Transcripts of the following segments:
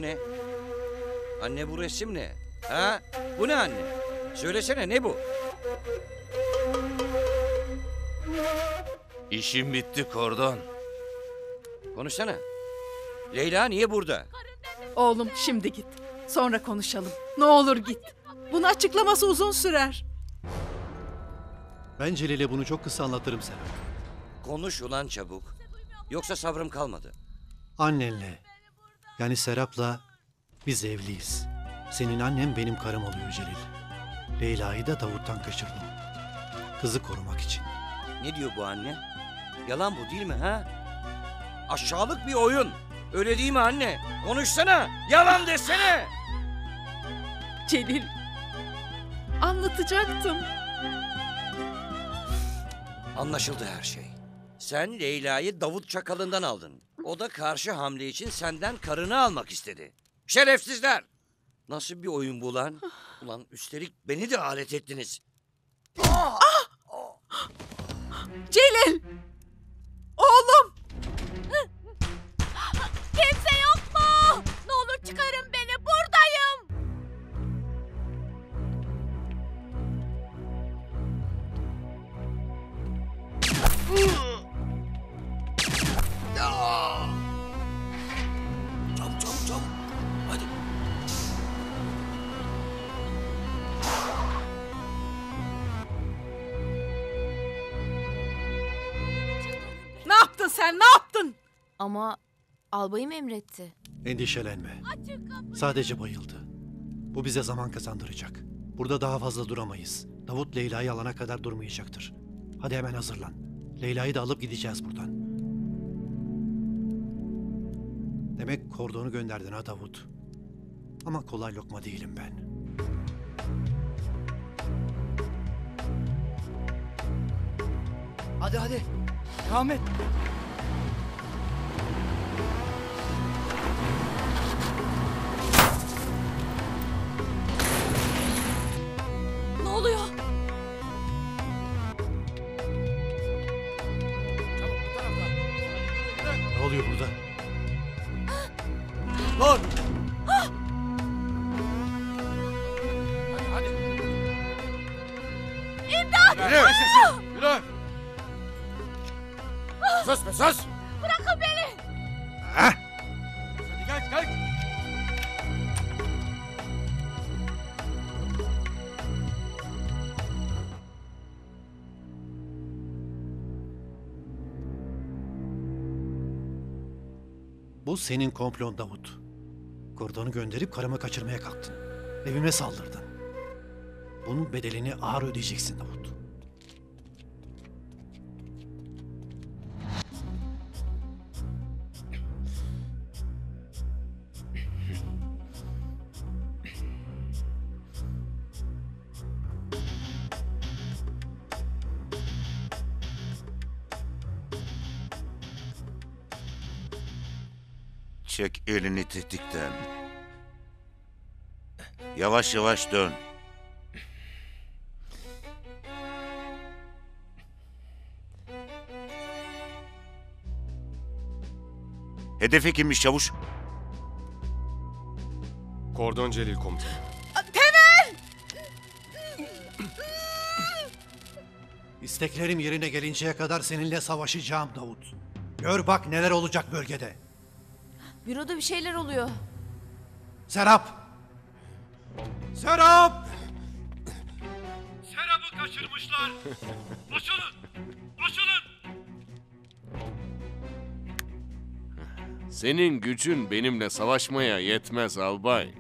Bu ne? Anne bu resim ne? Ha? Bu ne anne? Söylesene ne bu? İşim bitti Kordon. Konuşsana. Leyla niye burada? Oğlum şimdi git. Sonra konuşalım. Ne olur git. Bunu açıklaması uzun sürer. Ben Celil'e bunu çok kısa anlatırım Serap. Konuş ulan çabuk. Yoksa sabrım kalmadı. Annenle, yani Serap'la biz evliyiz. Senin annen benim karım oluyor Celil. Leyla'yı da Davut'tan kaçırdım. Kızı korumak için. Ne diyor bu anne? Yalan bu değil mi ha? Aşağılık bir oyun. Öyle değil mi anne? Konuşsana. Yalan desene. Celil. Anlatacaktım. Anlaşıldı her şey. Sen Leyla'yı Davut Çakalı'ndan aldın. O da karşı hamle için senden karını almak istedi. Şerefsizler! Nasıl bir oyun bu lan? Ulan üstelik beni de alet ettiniz. Celil! Oğlum! Kimse yok mu? Ne olur çıkarın beni, buradayım. Çabuk çabuk çabuk. Hadi. Ne yaptın sen? Ne yaptın? Ama albayım emretti. Endişelenme. Sadece bayıldı. Bu bize zaman kazandıracak. Burada daha fazla duramayız. Davut Leyla'yı alana kadar durmayacaktır. Hadi hemen hazırlan. Leyla'yı da alıp gideceğiz buradan. Demek kordonu gönderdin ha Davut. Ama kolay lokma değilim ben. Hadi hadi. Devam et. Ne oluyor? Ne oluyor burada? Dur. Yürü! Yürü! Sus be sus! Bırakın beni. Heh! Hadi kalk kalk. Bu senin komplon Davut. Kordonu gönderip karımı kaçırmaya kalktın. Evime saldırdın. Bunun bedelini ağır ödeyeceksin Davut. Çek elini tetikten. Yavaş yavaş dön. Hedefi kimmiş çavuş? Kordon Celil komutanım. İsteklerim yerine gelinceye kadar seninle savaşacağım Davut. Gör bak neler olacak bölgede. Büroda bir şeyler oluyor. Serap! Serap! Serap'ı kaçırmışlar. Açılın. Açılın. Senin gücün benimle savaşmaya yetmez albay.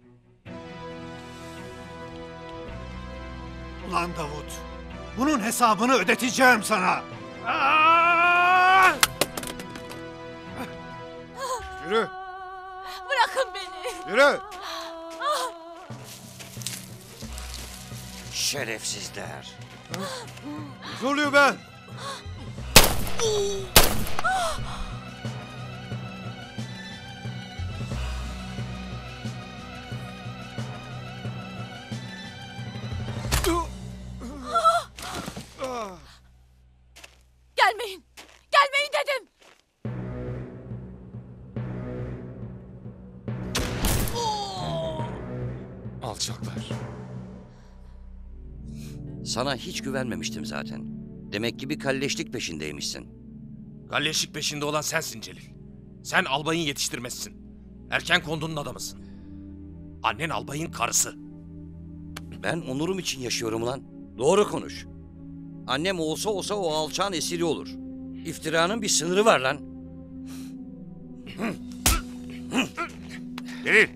Ulan Davut, bunun hesabını ödeteceğim sana. Yürü! Bırakın beni. Yürü! Şerefsizler. Ne oluyor be? Gelmeyin. Gelmeyin dedim. Alçaklar. Sana hiç güvenmemiştim zaten. Demek ki bir kalleşlik peşindeymişsin. Galleşlik peşinde olan sensin Celil. Sen albayın yetiştirmezsin. Erken kondunun adamısın. Annen albayın karısı. Ben onurum için yaşıyorum lan. Doğru konuş. Annem olsa olsa o alçağın esiri olur. İftiranın bir sınırı var lan. Celil!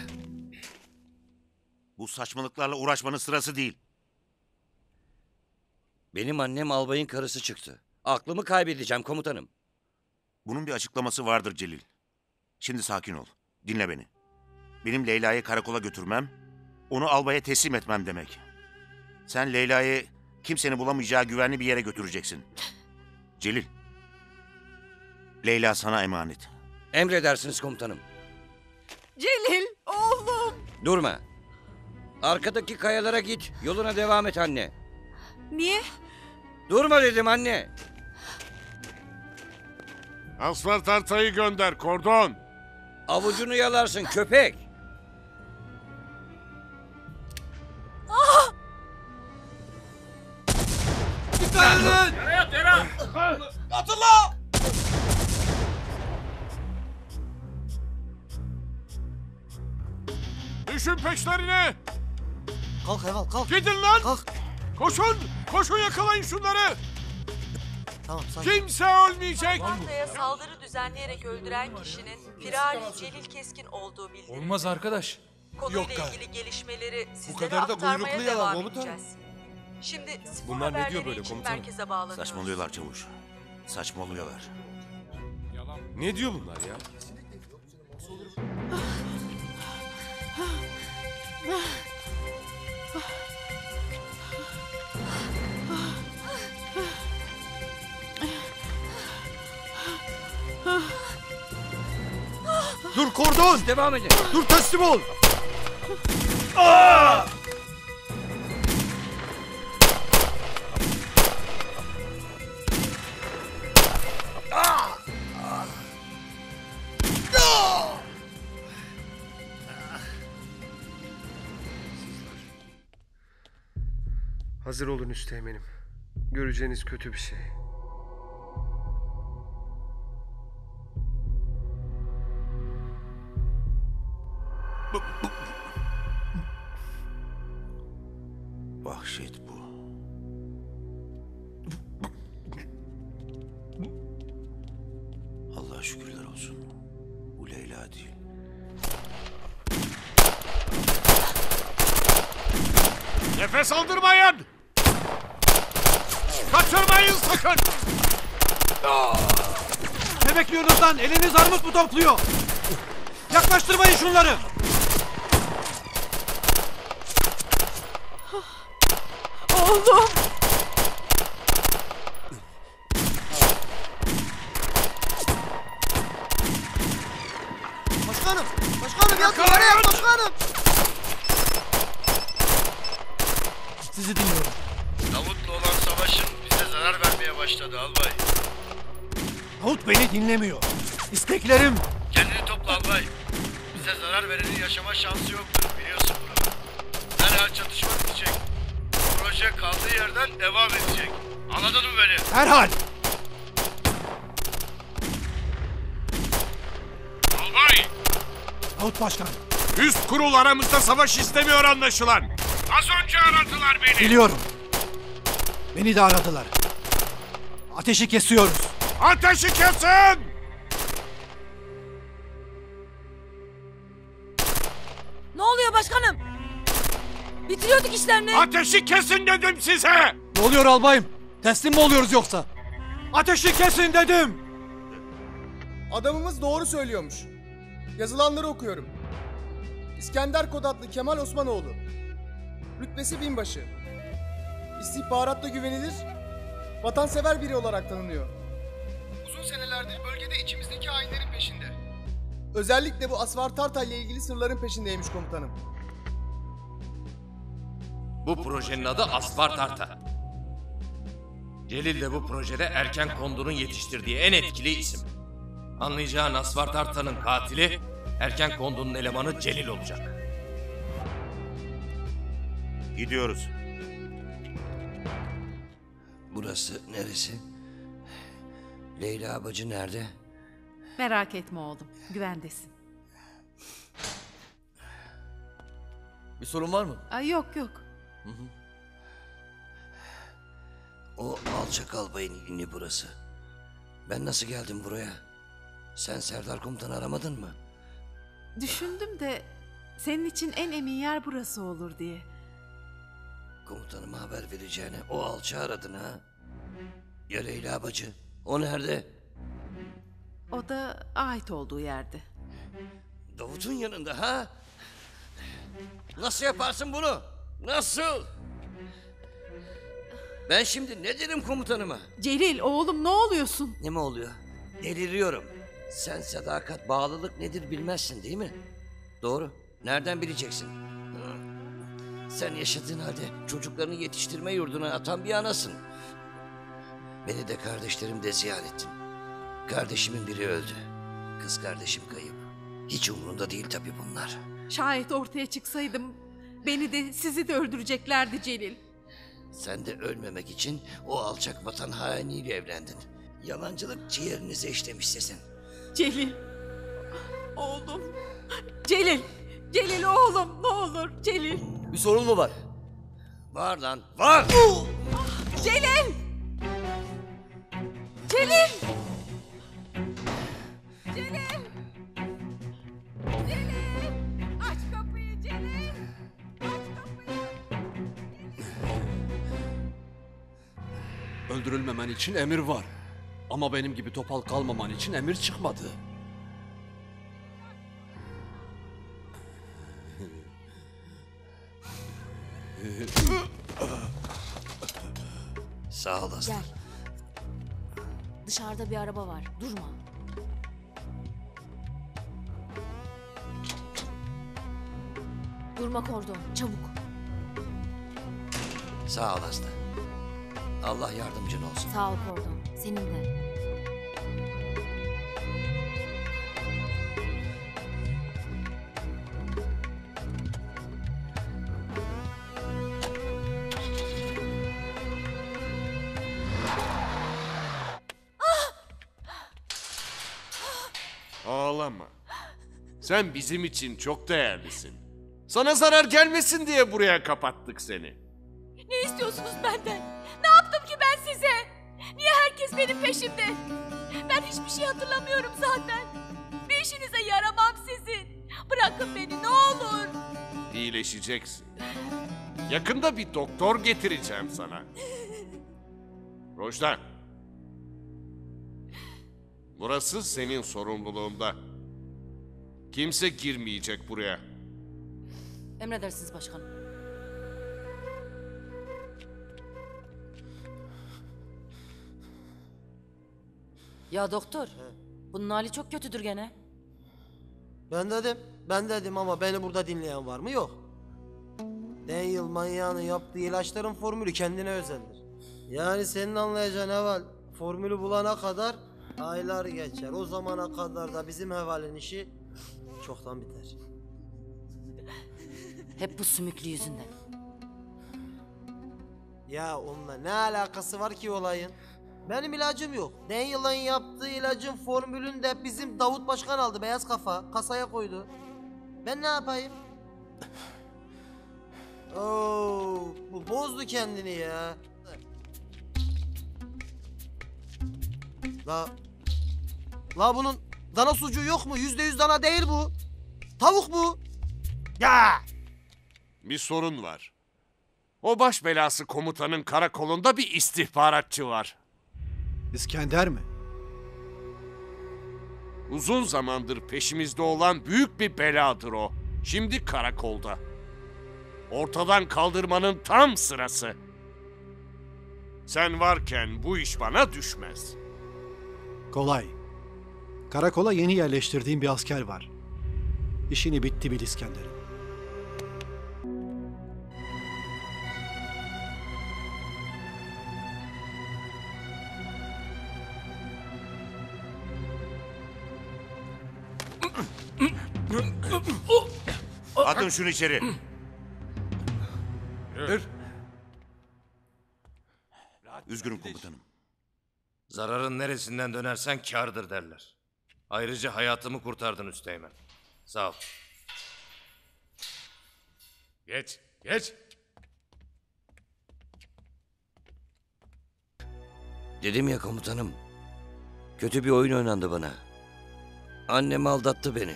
Bu saçmalıklarla uğraşmanın sırası değil. Benim annem albayın karısı çıktı. Aklımı kaybedeceğim komutanım. Bunun bir açıklaması vardır Celil. Şimdi sakin ol. Dinle beni. Benim Leyla'yı karakola götürmem, onu albaya teslim etmem demek. Sen Leyla'yı kimsenin bulamayacağı güvenli bir yere götüreceksin. Celil, Leyla sana emanet. Emredersiniz komutanım. Celil oğlum. Durma. Arkadaki kayalara git. Yoluna devam et anne. Niye? Durma dedim anne. Asfalt Arta'yı gönder kordon. Avucunu yalarsın köpek. Düşün peşlerine. Kalk Heval kalk. Gidin lan. Kalk. Koşun. Koşun yakalayın şunları. Tamam sakin. Kimse ölmeyecek. Çantaya saldırı düzenleyerek öldüren kişinin Firari Celil Keskin olduğu bildirildi. Olmaz arkadaş. Konuyla ilgili gelişmeleri sizlere kadar da aktarmaya buyruklu yalan devam komutanım. edeceğiz. Şimdi spor Bunlar ne diyor haberleri böyle için komutanım? merkeze bağlanıyoruz. Saçmalıyorlar çavuş. Saçmalıyorlar. Ne diyor bunlar ya? Dur kordon. Devam edin. Dur teslim ol. Hazır olun üsteğmenim. Göreceğiniz kötü bir şey. Vahşet bu. Allah'a şükürler olsun. Bu Leyla değil. Nefes aldırmayın. Kaçırmayın sakın. Ne bekliyorsunuz lan? Eliniz armut mu topluyor? Yaklaştırmayın şunları. Oğlum. Başkanım. Başkanım ya duvara yak başkanım. Sizi dinliyorum. Davut'la olan savaşın bize zarar vermeye başladı albay. Davut beni dinlemiyor. İsteklerim. Kendini topla albay. Bize zarar verenin yaşama şansı yoktur, biliyorsun bunu. Derhal çatışma bitecek. Proje kaldığı yerden devam edecek. Anladın mı beni? Herhal. Albay! Davut başkan. Üst kurul aramızda savaş istemiyor anlaşılan. Az önce aradılar beni. Biliyorum. Beni de aradılar. Ateşi kesiyoruz. Ateşi kesin! Ne oluyor başkanım? Bitiriyorduk işlerini. Ateşi kesin dedim size! Ne oluyor albayım? Teslim mi oluyoruz yoksa? Ateşi kesin dedim. Adamımız doğru söylüyormuş. Yazılanları okuyorum. İskender Kod adlı Kemal Osmanoğlu. Rütbesi binbaşı. İstihbaratta güvenilir, vatansever biri olarak tanınıyor. Uzun senelerdir bölgede içimizdeki hainlerin peşinde. Özellikle bu Asvar Tartay ile ilgili sırların peşindeymiş komutanım. Bu projenin adı Asfar Tarta. Celil de bu projede erken kondunun yetiştirdiği en etkili isim. Anlayacağın Asfar Tarta'nın katili erken kondunun elemanı Celil olacak. Gidiyoruz. Burası neresi? Leyla bacı nerede? Merak etme oğlum, güvendesin. Bir sorun var mı? Ay yok yok. O alçak albayın ini burası. Ben nasıl geldim buraya? Sen Serdar komutanı aramadın mı? Düşündüm de senin için en emin yer burası olur diye. Komutanıma haber vereceğine o alçağı aradın ha? Ya Leyla bacı? O nerede? O da ait olduğu yerde. Davut'un yanında ha? Nasıl yaparsın bunu? Nasıl? Ben şimdi ne derim komutanıma? Celil oğlum ne oluyorsun? Ne mi oluyor? Deliriyorum. Sen sadakat, bağlılık nedir bilmezsin değil mi? Doğru. Nereden bileceksin? Hı. Sen yaşadığın halde çocuklarını yetiştirme yurduna atan bir anasın. Beni de kardeşlerim de ziyarettin. Kardeşimin biri öldü. Kız kardeşim kayıp. Hiç umurunda değil tabii bunlar. Şayet ortaya çıksaydım beni de sizi de öldüreceklerdi Celil. Sen de ölmemek için o alçak vatan hainiyle evlendin. Yalancılık ciğerinize işlemiş sesin. Celil. Oğlum. Celil. Celil oğlum ne olur Celil. Bir sorun mu var? Var lan var. Celil. Celil. Celil! Celil! Aç kapıyı Celil! Aç kapıyı! Öldürülmemen için emir var. Ama benim gibi topal kalmaman için emir çıkmadı. Sağ olasın. Gel. Dışarıda bir araba var. Durma. Durma kordon. Çabuk. Sağ ol Aslı. Allah yardımcın olsun. Sağ ol kordon. Senin de. Ağlama. Sen bizim için çok değerlisin. Sana zarar gelmesin diye buraya kapattık seni. Ne istiyorsunuz benden? Ne yaptım ki ben size? Niye herkes benim peşimde? Ben hiçbir şey hatırlamıyorum zaten. Bir işinize yaramam sizin. Bırakın beni ne olur. İyileşeceksin. Yakında bir doktor getireceğim sana. Rojda. Burası senin sorumluluğunda. Kimse girmeyecek buraya. Emredersiniz başkanım. Ya doktor, bunun hali çok kötüdür gene. Ben dedim ama beni burada dinleyen var mı? Yok. Daniel manyağının yaptığı ilaçların formülü kendine özeldir. Yani senin anlayacağın Heval, formülü bulana kadar aylar geçer. O zamana kadar da bizim Heval'in işi çoktan biter. Hep bu sümüklü yüzünden. Ya onunla ne alakası var ki olayın? Benim ilacım yok. Daniel'ın yaptığı ilacın formülünü de bizim Davut Başkan aldı, beyaz kafa. Kasaya koydu. Ben ne yapayım? Oo, bu bozdu kendini ya. La bunun dana sucuğu yok mu? %100 dana değil bu. Tavuk bu. Ya! Bir sorun var. O baş belası komutanın karakolunda bir istihbaratçı var. İskender mi? Uzun zamandır peşimizde olan büyük bir beladır o. Şimdi karakolda. Ortadan kaldırmanın tam sırası. Sen varken bu iş bana düşmez. Kolay. Karakola yeni yerleştirdiğim bir asker var. İşini bitti bil İskender'in. Atın şunu içeri. Dur. Üzgünüm komutanım. Zararın neresinden dönersen kârdır derler. Ayrıca hayatımı kurtardın Üsteğmen. Sağ ol. Geç, geç. Dedim ya komutanım. Kötü bir oyun oynandı bana. Annem aldattı beni.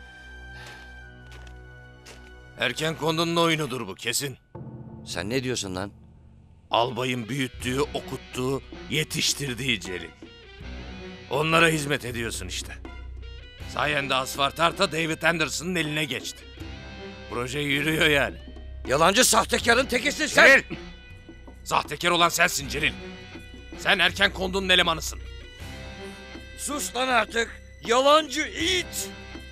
Erken kondunun oyunudur bu kesin. Sen ne diyorsun lan? Albayın büyüttüğü, okuttuğu, yetiştirdiği Celil. Onlara hizmet ediyorsun işte. Sayende Asfartarta David Anderson'ın eline geçti. Proje yürüyor yani. Yalancı sahtekarın tekisin sen. Celil! Sahtekar olan sensin Celil. Sen erken kondunun elemanısın. Sus lan artık. Yalancı it.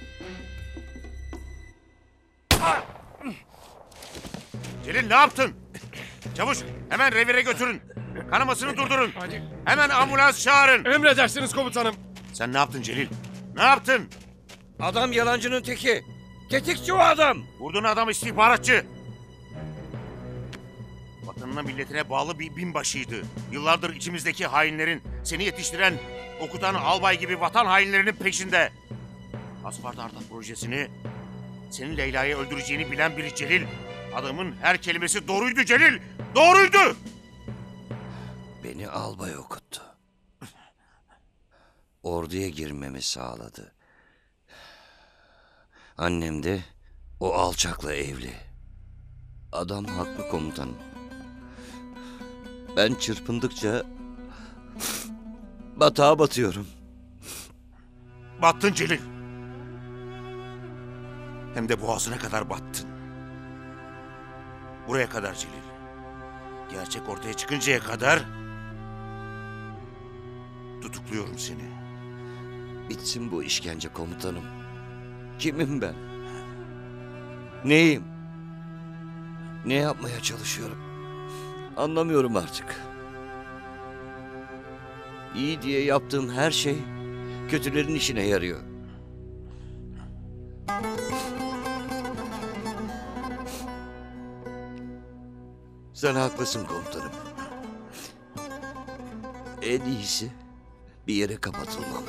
Celil ne yaptın? Çavuş hemen revire götürün. Kanamasını durdurun. Hemen ambulans çağırın. Emredersiniz komutanım. Sen ne yaptın Celil? Ne yaptın? Adam yalancının teki. Tetikçi o adam. Vurduğun adam istihbaratçı. Vatanına milletine bağlı bir binbaşıydı. Yıllardır içimizdeki hainlerin, seni yetiştiren, okutan albay gibi vatan hainlerinin peşinde. Asfartarta projesini, senin Leyla'yı öldüreceğini bilen biri Celil. Adamın her kelimesi doğruydu Celil. Doğruydu. Beni albay okuttu. Orduya girmemi sağladı. Annem de o alçakla evli. Adam haklı komutanım. Ben çırpındıkça batağa batıyorum. Battın Celil. Hem de boğazına kadar battın. Buraya kadar Celil. Gerçek ortaya çıkıncaya kadar tutukluyorum seni. Bitsin bu işkence komutanım. Kimim ben? Neyim? Ne yapmaya çalışıyorum? Anlamıyorum artık. İyi diye yaptığım her şey kötülerin işine yarıyor. Sen haklısın komutanım. En iyisi bir yere kapatılmam.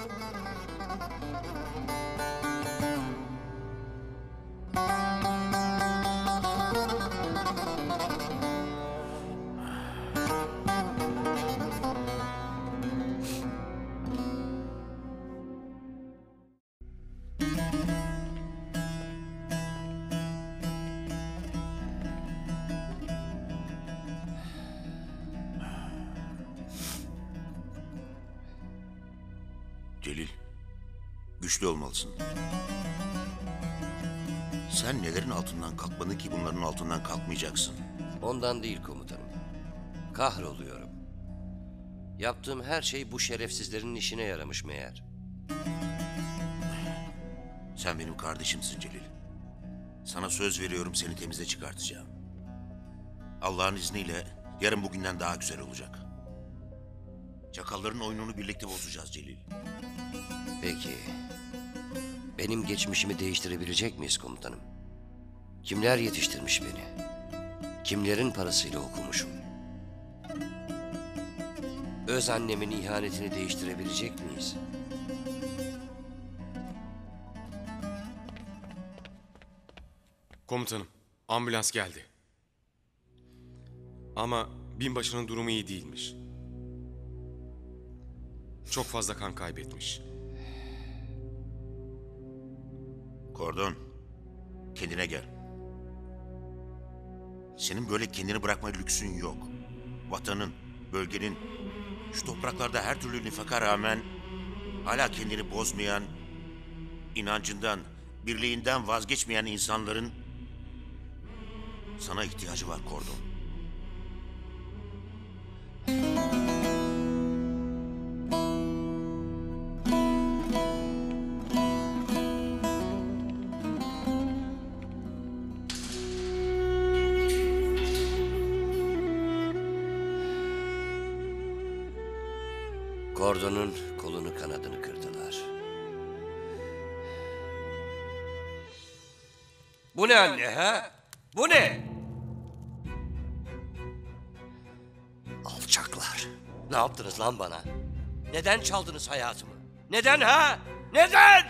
Celil, güçlü olmalısın. Sen nelerin altından kalkmadın ki bunların altından kalkmayacaksın? Ondan değil komutanım. Kahroluyorum. Yaptığım her şey bu şerefsizlerin işine yaramış meğer. Sen benim kardeşimsin Celil. Sana söz veriyorum seni temize çıkartacağım. Allah'ın izniyle yarın bugünden daha güzel olacak. Çakalların oyununu birlikte bozacağız Celil. Peki. Benim geçmişimi değiştirebilecek miyiz komutanım? Kimler yetiştirmiş beni? Kimlerin parasıyla okumuşum? Öz annemin ihanetini değiştirebilecek miyiz? Komutanım, ambulans geldi. Ama binbaşının durumu iyi değilmiş. Çok fazla kan kaybetmiş. Kordon, kendine gel. Senin böyle kendini bırakma lüksün yok. Vatanın, bölgenin, şu topraklarda her türlü nifaka rağmen hala kendini bozmayan, inancından, birliğinden vazgeçmeyen insanların sana ihtiyacı var Kordon. Kordon'un kolunu kanadını kırdılar. Bu ne anne ha? Bu ne? Ne yaptınız lan bana? Neden çaldınız hayatımı? Neden ha? Neden?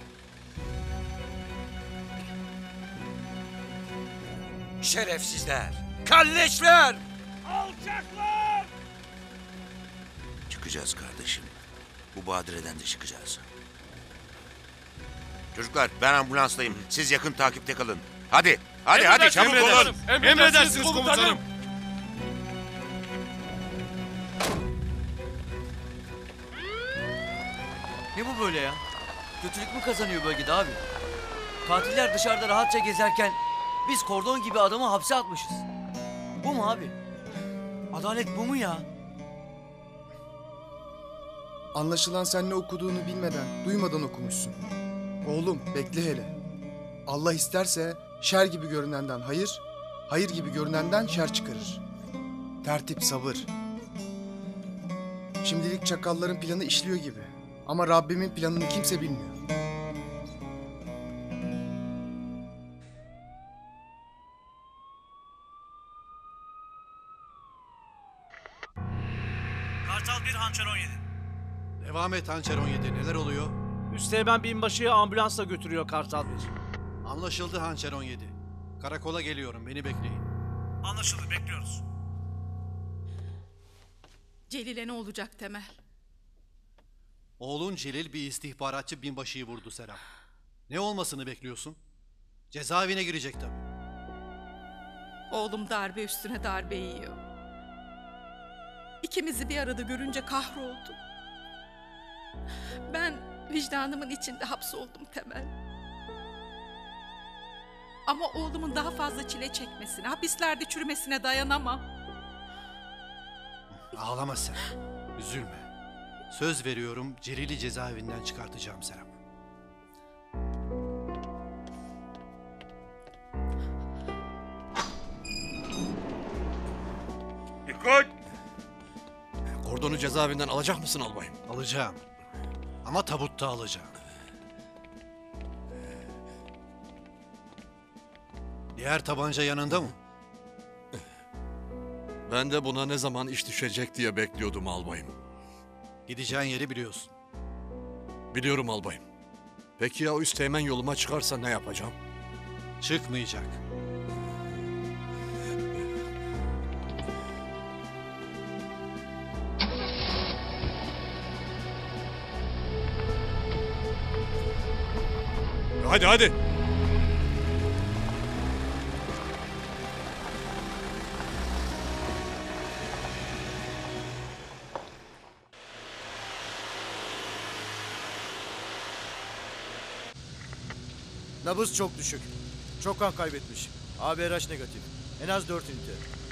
Şerefsizler! Kalleşler! Alçaklar! Çıkacağız kardeşim. Bu badireden de çıkacağız. Çocuklar ben ambulanstayım. Siz yakın takipte kalın. Hadi, hadi çabuk olun. Emredersiniz komutanım. Ne bu böyle ya? Kötülük mü kazanıyor bölgede abi? Katiller dışarıda rahatça gezerken biz kordon gibi adamı hapse atmışız. Bu mu abi? Adalet bu mu ya? Anlaşılan sen ne okuduğunu bilmeden, duymadan okumuşsun. Oğlum bekle hele. Allah isterse şer gibi görünenden hayır, hayır gibi görünenden şer çıkarır. Tertip, sabır. Şimdilik çakalların planı işliyor gibi. Ama Rabbimin planını kimse bilmiyor. Kartal 1 Hançer 17. Devam et Hançer 17. Neler oluyor? Üsteğmen binbaşıyı ambulansla götürüyor Kartal 1. Anlaşıldı Hançer 17. Karakola geliyorum. Beni bekleyin. Anlaşıldı. Bekliyoruz. Celil'e ne olacak Temel? Oğlun Celil bir istihbaratçı binbaşıyı vurdu Serap. Ne olmasını bekliyorsun? Cezaevine girecek tabii. Oğlum darbe üstüne darbe yiyor. İkimizi bir arada görünce kahroldu. Ben vicdanımın içinde hapsoldum Temel. Ama oğlumun daha fazla çile çekmesine, hapislerde çürümesine dayanamam. Ağlama sen. Üzülme. Söz veriyorum Celil'i cezaevinden çıkartacağım Serap. Dikkat! Kordonu cezaevinden alacak mısın albayım? Alacağım. Ama tabutta alacağım. Diğer tabanca yanında mı? Ben de buna ne zaman iş düşecek diye bekliyordum albayım. Gideceğin yeri biliyorsun. Biliyorum albayım. Peki ya üsteğmen yoluma çıkarsa ne yapacağım? Çıkmayacak. Hadi. Nabız çok düşük. Çok kan kaybetmiş. ABRH negatif. En az 4 ünite.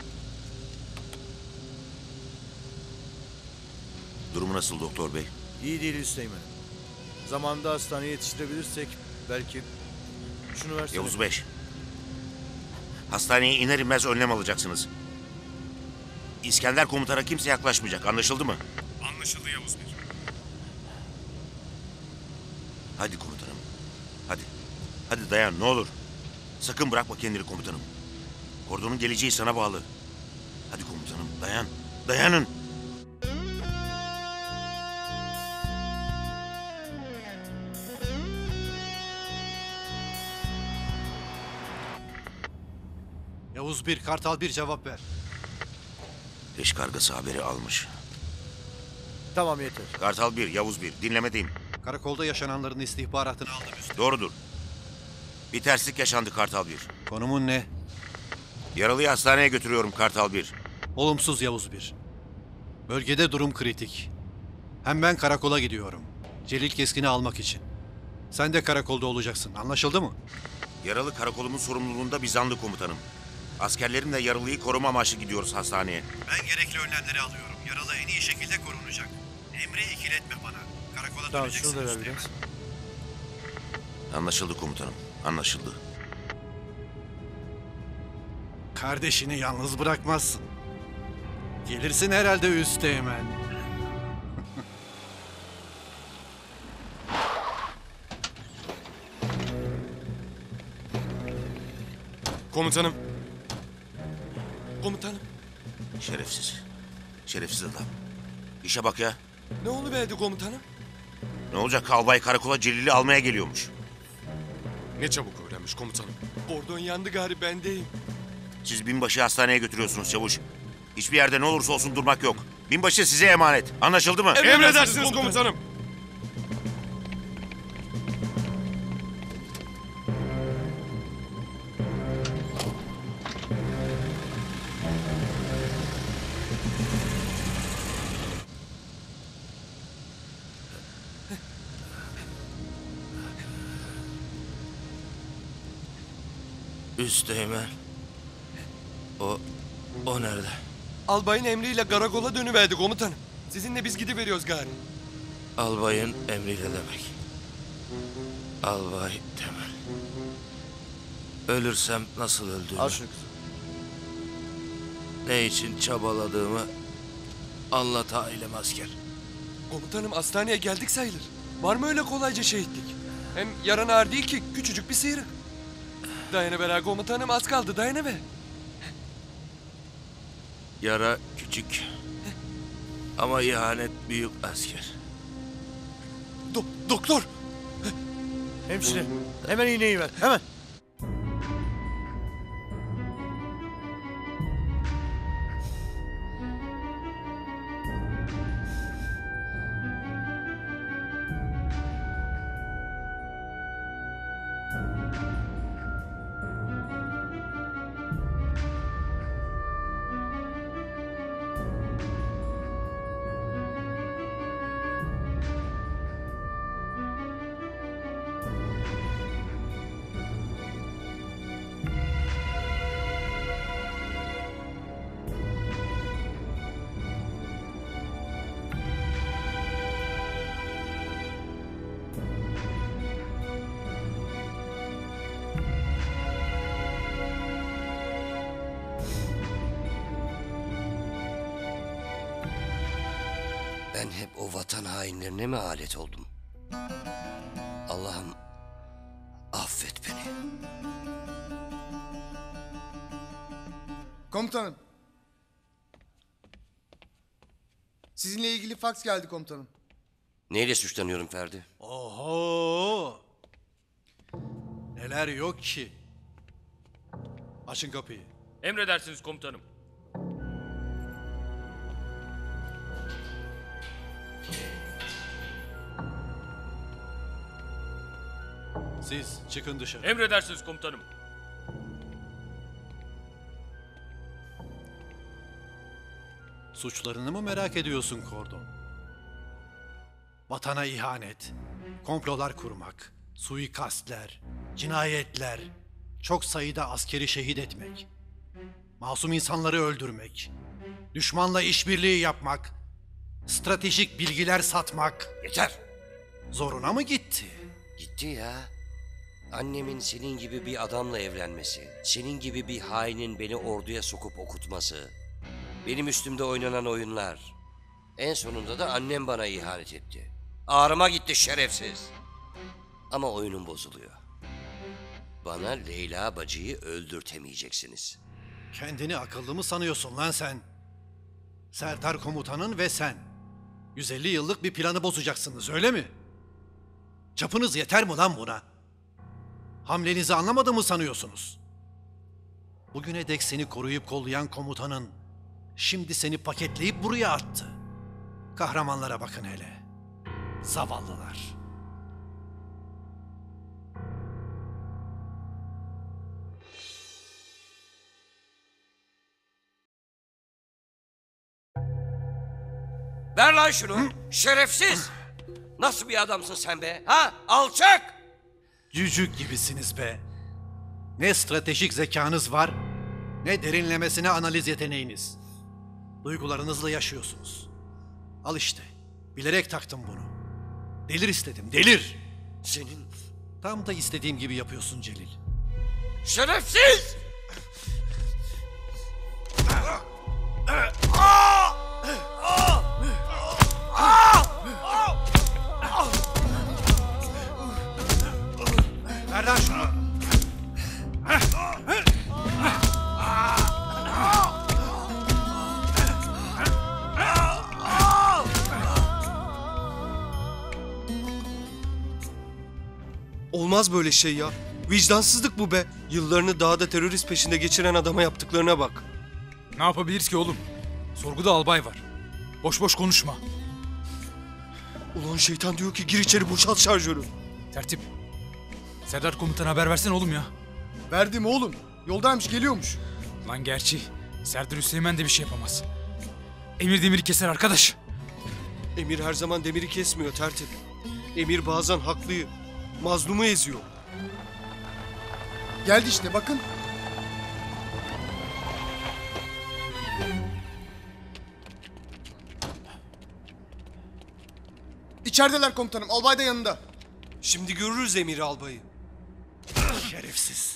Durumu nasıl doktor bey? İyi değil Üsteğmen'im. Zamanında hastaneye yetiştirebilirsek belki... Şunu versene. Yavuz Beş. Hastaneye iner inmez önlem alacaksınız. İskender komutana kimse yaklaşmayacak. Anlaşıldı mı? Anlaşıldı Yavuz Bey. Hadi komutanım. Hadi. Hadi dayan ne olur. Sakın bırakma kendini komutanım. Kordonun geleceği sana bağlı. Hadi komutanım dayan. Dayanın. Yavuz 1, Kartal 1 cevap ver. Leş kargası haberi almış. Tamam yeter. Kartal 1, Yavuz 1. Dinlemedeyim. Karakolda yaşananların istihbaratını aldım üstüne. Doğrudur. Bir terslik yaşandı Kartal 1. Konumun ne? Yaralıyı hastaneye götürüyorum Kartal 1. Olumsuz Yavuz 1. Bölgede durum kritik. Hem ben karakola gidiyorum. Celil Keskin'i almak için. Sen de karakolda olacaksın. Anlaşıldı mı? Yaralı karakolumun sorumluluğunda Bizanlı komutanım. Askerlerimle yaralıyı koruma amaçlı gidiyoruz hastaneye. Ben gerekli önlemleri alıyorum. Yaralı en iyi şekilde korunacak. Emri ikiletme bana. Karakola Tamam döneceksin. şunu da ver biraz. Anlaşıldı komutanım. Anlaşıldı. Kardeşini yalnız bırakmazsın. Gelirsin herhalde Üsteğmen. Komutanım. Komutanım. Şerefsiz. Şerefsiz adam. İşe bak ya. Ne oluverdi komutanım? Ne olacak, albay karakola Celil'i almaya geliyormuş. Ne çabuk öğrenmiş komutanım. Kordon yandı gari bendeyim. Siz binbaşı hastaneye götürüyorsunuz çavuş. Hiçbir yerde ne olursa olsun durmak yok. Binbaşı size emanet. Anlaşıldı mı? Emredersiniz komutanım. Üsteğmen. O nerede? Albayın emriyle karakola dönüverdi komutanım. Sizinle biz gidiveriyoruz gari. Albayın emriyle demek. Albay Temel. Ölürsem nasıl öldüğümü, Al şunu kızım. ne için çabaladığımı anlat ailem asker. Komutanım hastaneye geldik sayılır. Var mı öyle kolayca şehitlik? Hem yaran ağır değil ki, küçücük bir sıyrık. Dayanıver komutanım, az kaldı, dayanıver. Yara küçük ama ihanet büyük asker. Doktor! Hemşire, hemen iğneyi ver, hemen. Ben hep o vatan hainlerine mi alet oldum? Allah'ım affet beni. Komutanım. Sizinle ilgili faks geldi komutanım. Neyle suçlanıyorum Ferdi? Oho! Neler yok ki? Açın kapıyı. Emredersiniz komutanım. Siz çıkın dışarı. Emredersiniz komutanım. Suçlarını mı merak ediyorsun Kordon? Vatana ihanet, komplolar kurmak, suikastler, cinayetler, çok sayıda askeri şehit etmek, masum insanları öldürmek, düşmanla işbirliği yapmak, stratejik bilgiler satmak. Yeter! Zoruna mı gitti? Gitti ya. Annemin senin gibi bir adamla evlenmesi, senin gibi bir hainin beni orduya sokup okutması, benim üstümde oynanan oyunlar. En sonunda da annem bana ihanet etti. Ağrıma gitti şerefsiz. Ama oyunum bozuluyor. Bana Leyla bacıyı öldürtemeyeceksiniz. Kendini akıllı mı sanıyorsun lan sen? Serdar komutanın ve sen. 150 yıllık bir planı bozacaksınız öyle mi? Çapınız yeter mi lan buna? Hamlenizi anlamadı mı sanıyorsunuz? Bugüne dek seni koruyup kollayan komutanın şimdi seni paketleyip buraya attı. Kahramanlara bakın hele. Zavallılar. Ver lan şunu. Şerefsiz. Nasıl bir adamsın sen be? Ha? Alçak. Cücük gibisiniz be. Ne stratejik zekanız var, ne derinlemesine analiz yeteneğiniz. Duygularınızla yaşıyorsunuz. Al işte, bilerek taktım bunu. Delir istedim, delir. Senin... Tam da istediğim gibi yapıyorsun Celil. Şerefsiz! Ver lan şunu. Olmaz böyle şey ya. Vicdansızlık bu be. Yıllarını dağda terörist peşinde geçiren adama yaptıklarına bak. Ne yapabiliriz ki oğlum? Sorguda albay var. Boş boş konuşma. Ulan şeytan diyor ki gir içeri boşalt şarjörü. Tertip. Serdar komutana haber versene oğlum ya. Verdim oğlum. Yoldaymış, geliyormuş. Lan gerçi Serdar Hüseyin de bir şey yapamaz. Emir demiri keser arkadaş. Emir her zaman demiri kesmiyor tertip. Emir bazen haklıyı, mazlumu eziyor. Geldi işte, bakın. İçerideler komutanım. Albay da yanında. Şimdi görürüz Emir albayı. Şerefsiz.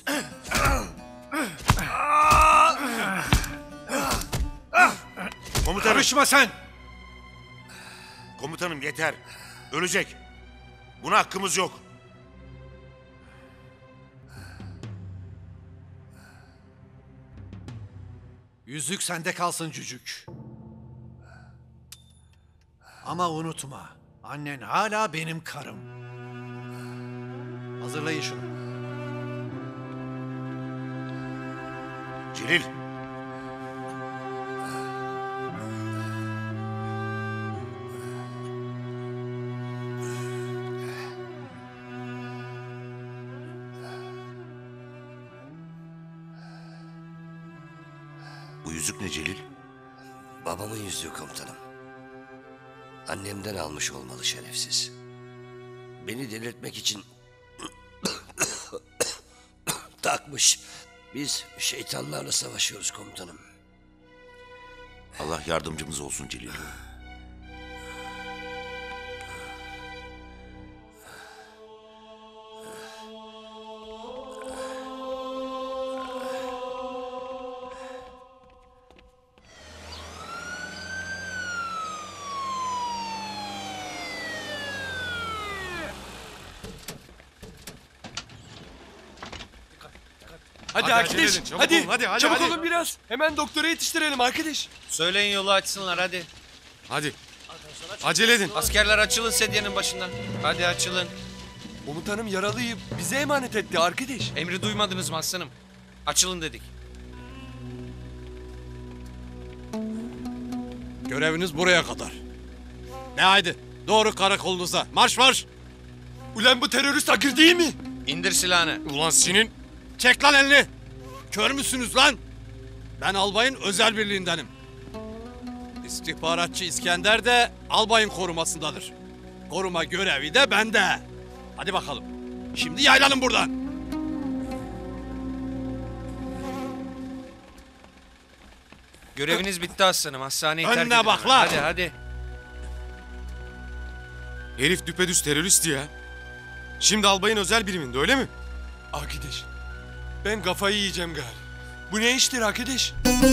Komutanım. Karışma sen. Komutanım yeter. Ölecek. Buna hakkımız yok. Yüzük sende kalsın cücük. Ama unutma, annen hala benim karım. Hazırlayın şunu. Celil. Bu yüzük ne Celil? Babamın yüzüğü komutanım. Annemden almış olmalı şerefsiz. Beni delirtmek için takmış. Biz şeytanlarla savaşıyoruz komutanım. Allah yardımcımız olsun Celil. Hadi arkadaş, hadi. Çabuk hadi. olun biraz. Hemen doktora yetiştirelim arkadaş. Söyleyin yolu açsınlar hadi. Hadi. Acele edin. Askerler açılın sedyenin başından. Hadi açılın. Komutanım yaralıyı bize emanet etti arkadaş. Emri duymadınız mı aslanım? Açılın dedik. Göreviniz buraya kadar. Ne haydi? Doğru karakolunuza. Marş marş! Ulan bu terörist Akır değil mi? İndir silahını. Ulan senin... Çek lan elini! Kör müsünüz lan? Ben albayın özel birliğindenim. İstihbaratçı İskender de albayın korumasındadır. Koruma görevi de bende. Hadi bakalım. Şimdi yaylanın buradan. Göreviniz bitti aslanım. Hastaneyi terk Önüne edin. bak lan! Hadi hadi. Herif düpedüz terörist ya. Şimdi albayın özel biriminde öyle mi? Arkadaş, ben kafayı yiyeceğim galiba. Bu ne iştir arkadaş?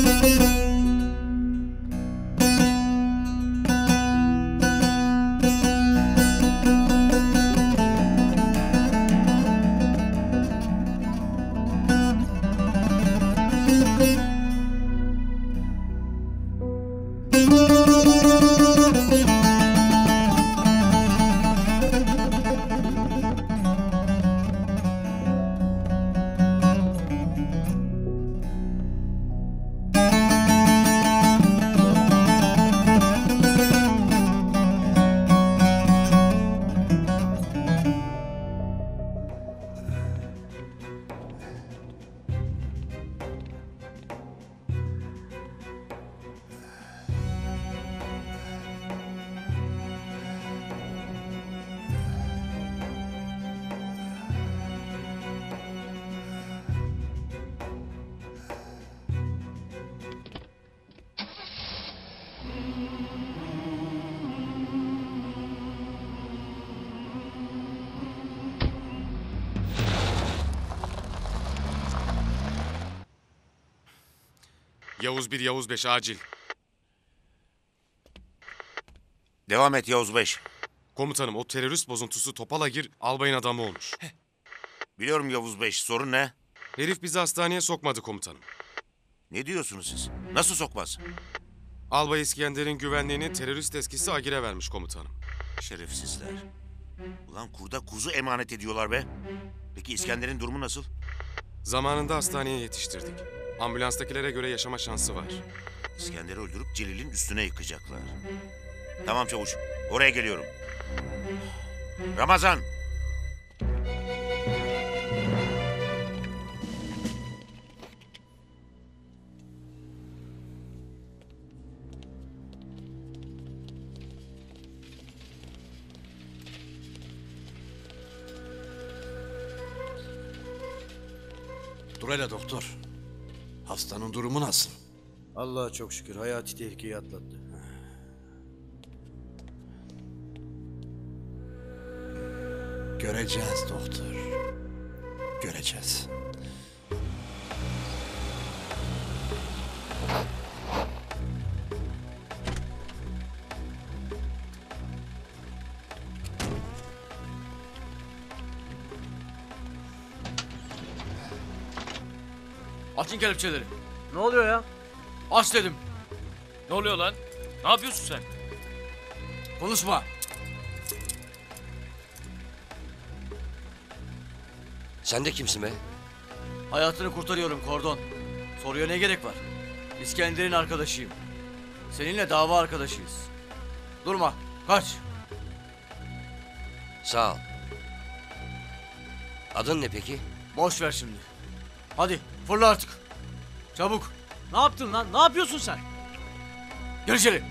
Yavuz 1, Yavuz 5 acil. Devam et Yavuz 5. Komutanım o terörist bozuntusu Topal Agir albayın adamı olmuş. Biliyorum Yavuz 5. Sorun ne? Herif bizi hastaneye sokmadı komutanım. Ne diyorsunuz siz? Nasıl sokmaz? Albay İskender'in güvenliğini terörist eskisi Agir'e vermiş komutanım. Şerefsizler. Ulan kurda kuzu emanet ediyorlar be. Peki İskender'in durumu nasıl? Zamanında hastaneye yetiştirdik. Ambulanstakilere göre yaşama şansı var. İskender'i öldürüp Celil'in üstüne yıkacaklar. Tamam çavuş, oraya geliyorum. Ramazan! Dur hele doktor. Hastanın durumu nasıl? Allah'a çok şükür hayati tehlikeyi atlattı. Göreceğiz doktor. Göreceğiz. Açın kelepçeleri. Ne oluyor ya? Aç dedim. Ne oluyor lan? Ne yapıyorsun sen? Konuşma. Sen de kimsin be? Hayatını kurtarıyorum Kordon. Soruya ne gerek var? İskender'in arkadaşıyım. Seninle dava arkadaşıyız. Durma, kaç. Sağ ol. Adın ne peki? Boş ver şimdi. Hadi fırla artık. Çabuk. Ne yaptın lan? Ne yapıyorsun sen? Gir içeri.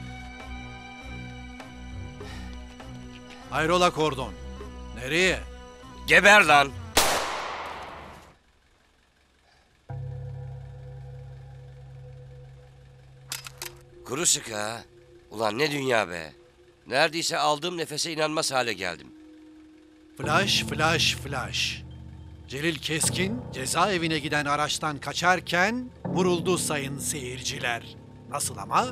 Hayrola Kordon? Nereye? Geber lan! Kuru sıkı ha. Ulan ne dünya be. Neredeyse aldığım nefese inanmaz hale geldim. Flash, flash, flash. Celil Keskin cezaevine giden araçtan kaçarken vuruldu sayın seyirciler. Nasıl ama?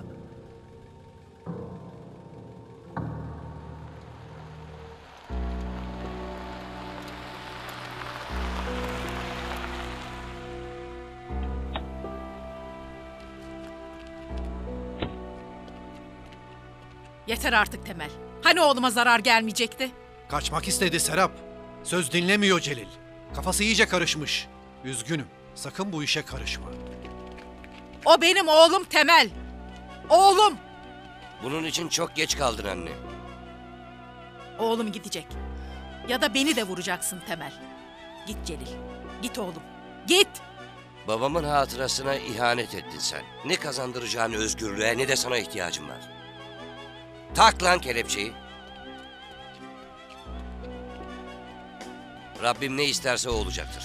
Yeter artık Temel. Hani oğluma zarar gelmeyecekti? Kaçmak istedi Serap. Söz dinlemiyor Celil. Kafası iyice karışmış. Üzgünüm. Sakın bu işe karışma. O benim oğlum Temel. Oğlum. Bunun için çok geç kaldın anne. Oğlum gidecek. Ya da beni de vuracaksın Temel. Git Celil. Git oğlum. Git. Babamın hatırasına ihanet ettin sen. Ne kazandıracağın özgürlüğe ne de sana ihtiyacım var. Tak lan kelepçeyi. Rabbim ne isterse o olacaktır.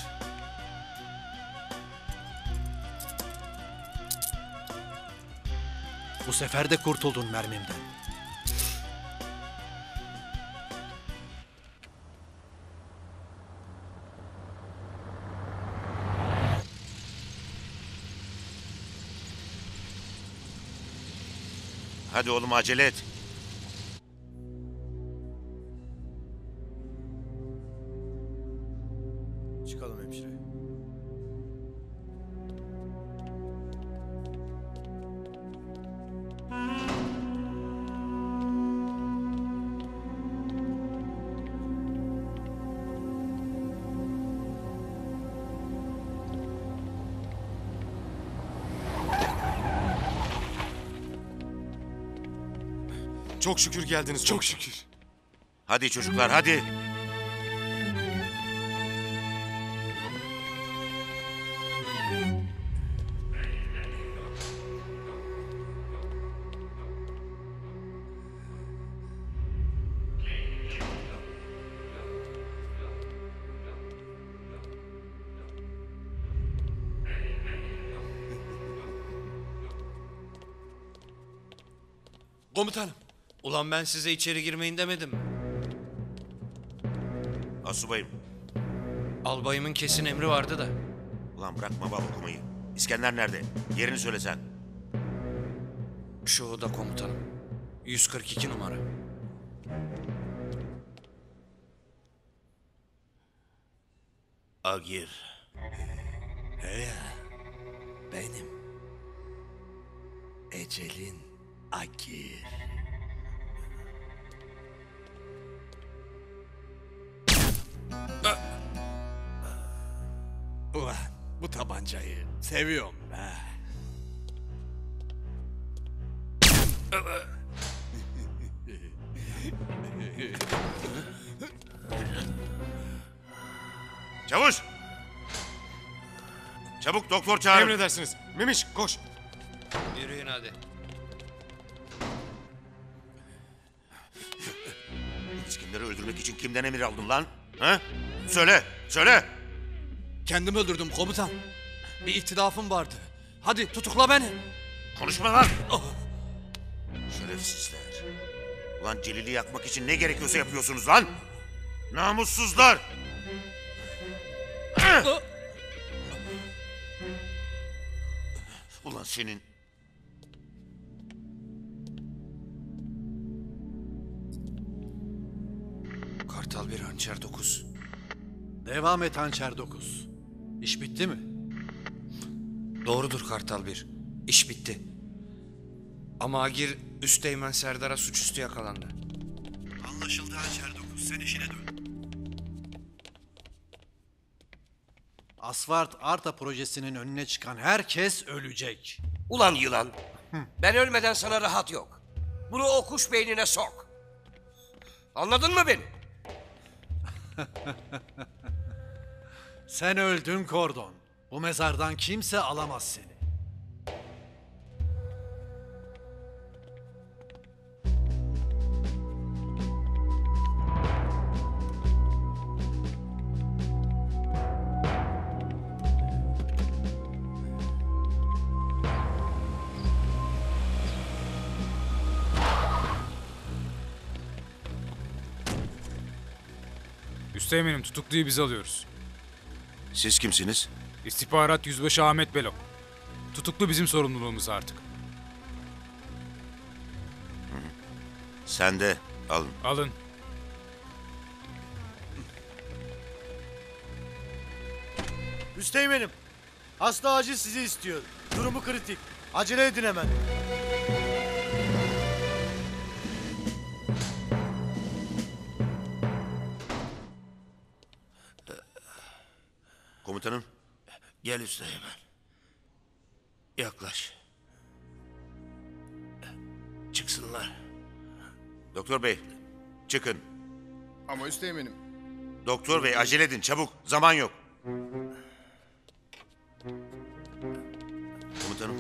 Bu sefer de kurtuldun mermimden. Hadi oğlum acele et. Çıkalım hemşire. Çok şükür geldiniz. Çok şükür. Hadi çocuklar hadi. Komutanım. Ulan ben size içeri girmeyin demedim mi? Asubayım. Albayımın kesin emri vardı da. Ulan bırakma bal okumayı. İskender nerede? Yerini söylesen. Şu oda komutanım. 142 numara. Agir. He ya. Benim. Ecelin Agir. Ulan bu tabancayı seviyorum be. Çavuş! Çabuk doktor çağırın. Emredersiniz. Memiş koş. Yürüyün hadi. İskender'i öldürmek için kimden emir aldın lan? Ha? Söyle, söyle. Kendim öldürdüm komutan. Bir ihtilafım vardı. Hadi tutukla beni. Konuşma lan. Şerefsizler. Ulan Celil'i yakmak için ne gerekiyorsa yapıyorsunuz lan. Namussuzlar. Ulan senin... Kartal 1, Hançer 9. Devam et Hançer 9. İş bitti mi? Doğrudur Kartal 1. İş bitti. Ama Agir Üsteğmen Serdar'a suçüstü yakalandı. Anlaşıldı Hançer 9. Sen işine dön. Asfalt Arta projesinin önüne çıkan herkes ölecek. Ulan yılan. Ben ölmeden sana rahat yok. Bunu o kuş beynine sok. Anladın mı beni? Sen öldün Kordon. Bu mezardan kimse alamaz seni. Üsteğmenim tutukluyu biz alıyoruz. Siz kimsiniz? İstihbarat Yüzbaşı Ahmet Belo. Tutuklu bizim sorumluluğumuz artık. Sen de alın. Alın. Üsteğmenim, hasta acil sizi istiyor. Durumu kritik. Acele edin hemen. Komutanım. Gel Üsteğmen. Yaklaş. Çıksınlar. Doktor bey, çıkın. Ama Üsteğmenim. Doktor bey acele edin çabuk. Zaman yok. Komutanım.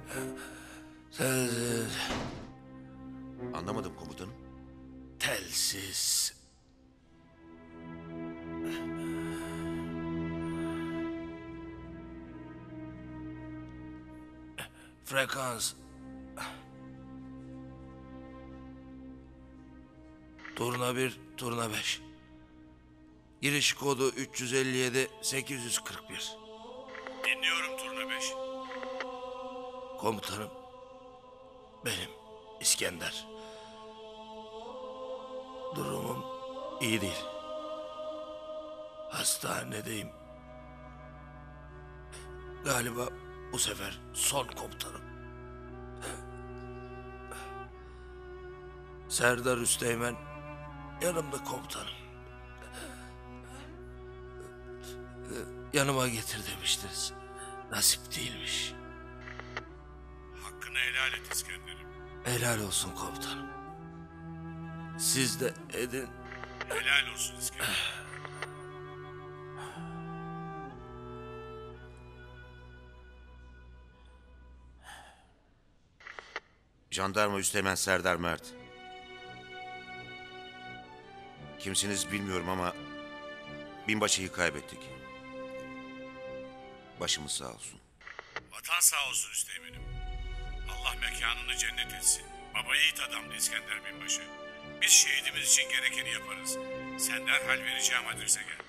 Anlamadım komutanım. Telsiz. Frekans. Turna 1, turna 5. Giriş kodu 357 841. Dinliyorum turna 5. Komutanım. Benim İskender. Durumum iyi değil. Hastanedeyim. Galiba bu sefer son komutanım. Serdar Üsteğmen yanımda komutanım. Yanıma getir demiştiniz. Nasip değilmiş. Hakkını helal et İskender'im. Helal olsun komutanım. Siz de edin. Helal olsun İskender. Jandarma Üsteğmen Serdar Mert. Kimsiniz bilmiyorum ama binbaşıyı kaybettik. Başımız sağ olsun. Vatan sağ olsun Üsteğmen'im. Allah mekanını cennet etsin. Baba yiğit adamdı İskender Binbaşı. Biz şehidimiz için gerekeni yaparız. Sen derhal vereceğim adrese gel.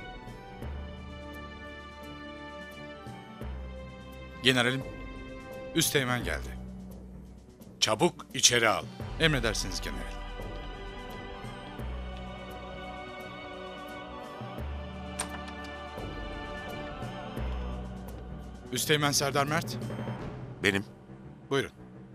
Generalim, Üsteğmen geldi. Çabuk içeri al. Emredersiniz general. Üsteğmen Serdar Mert. Benim. Buyurun.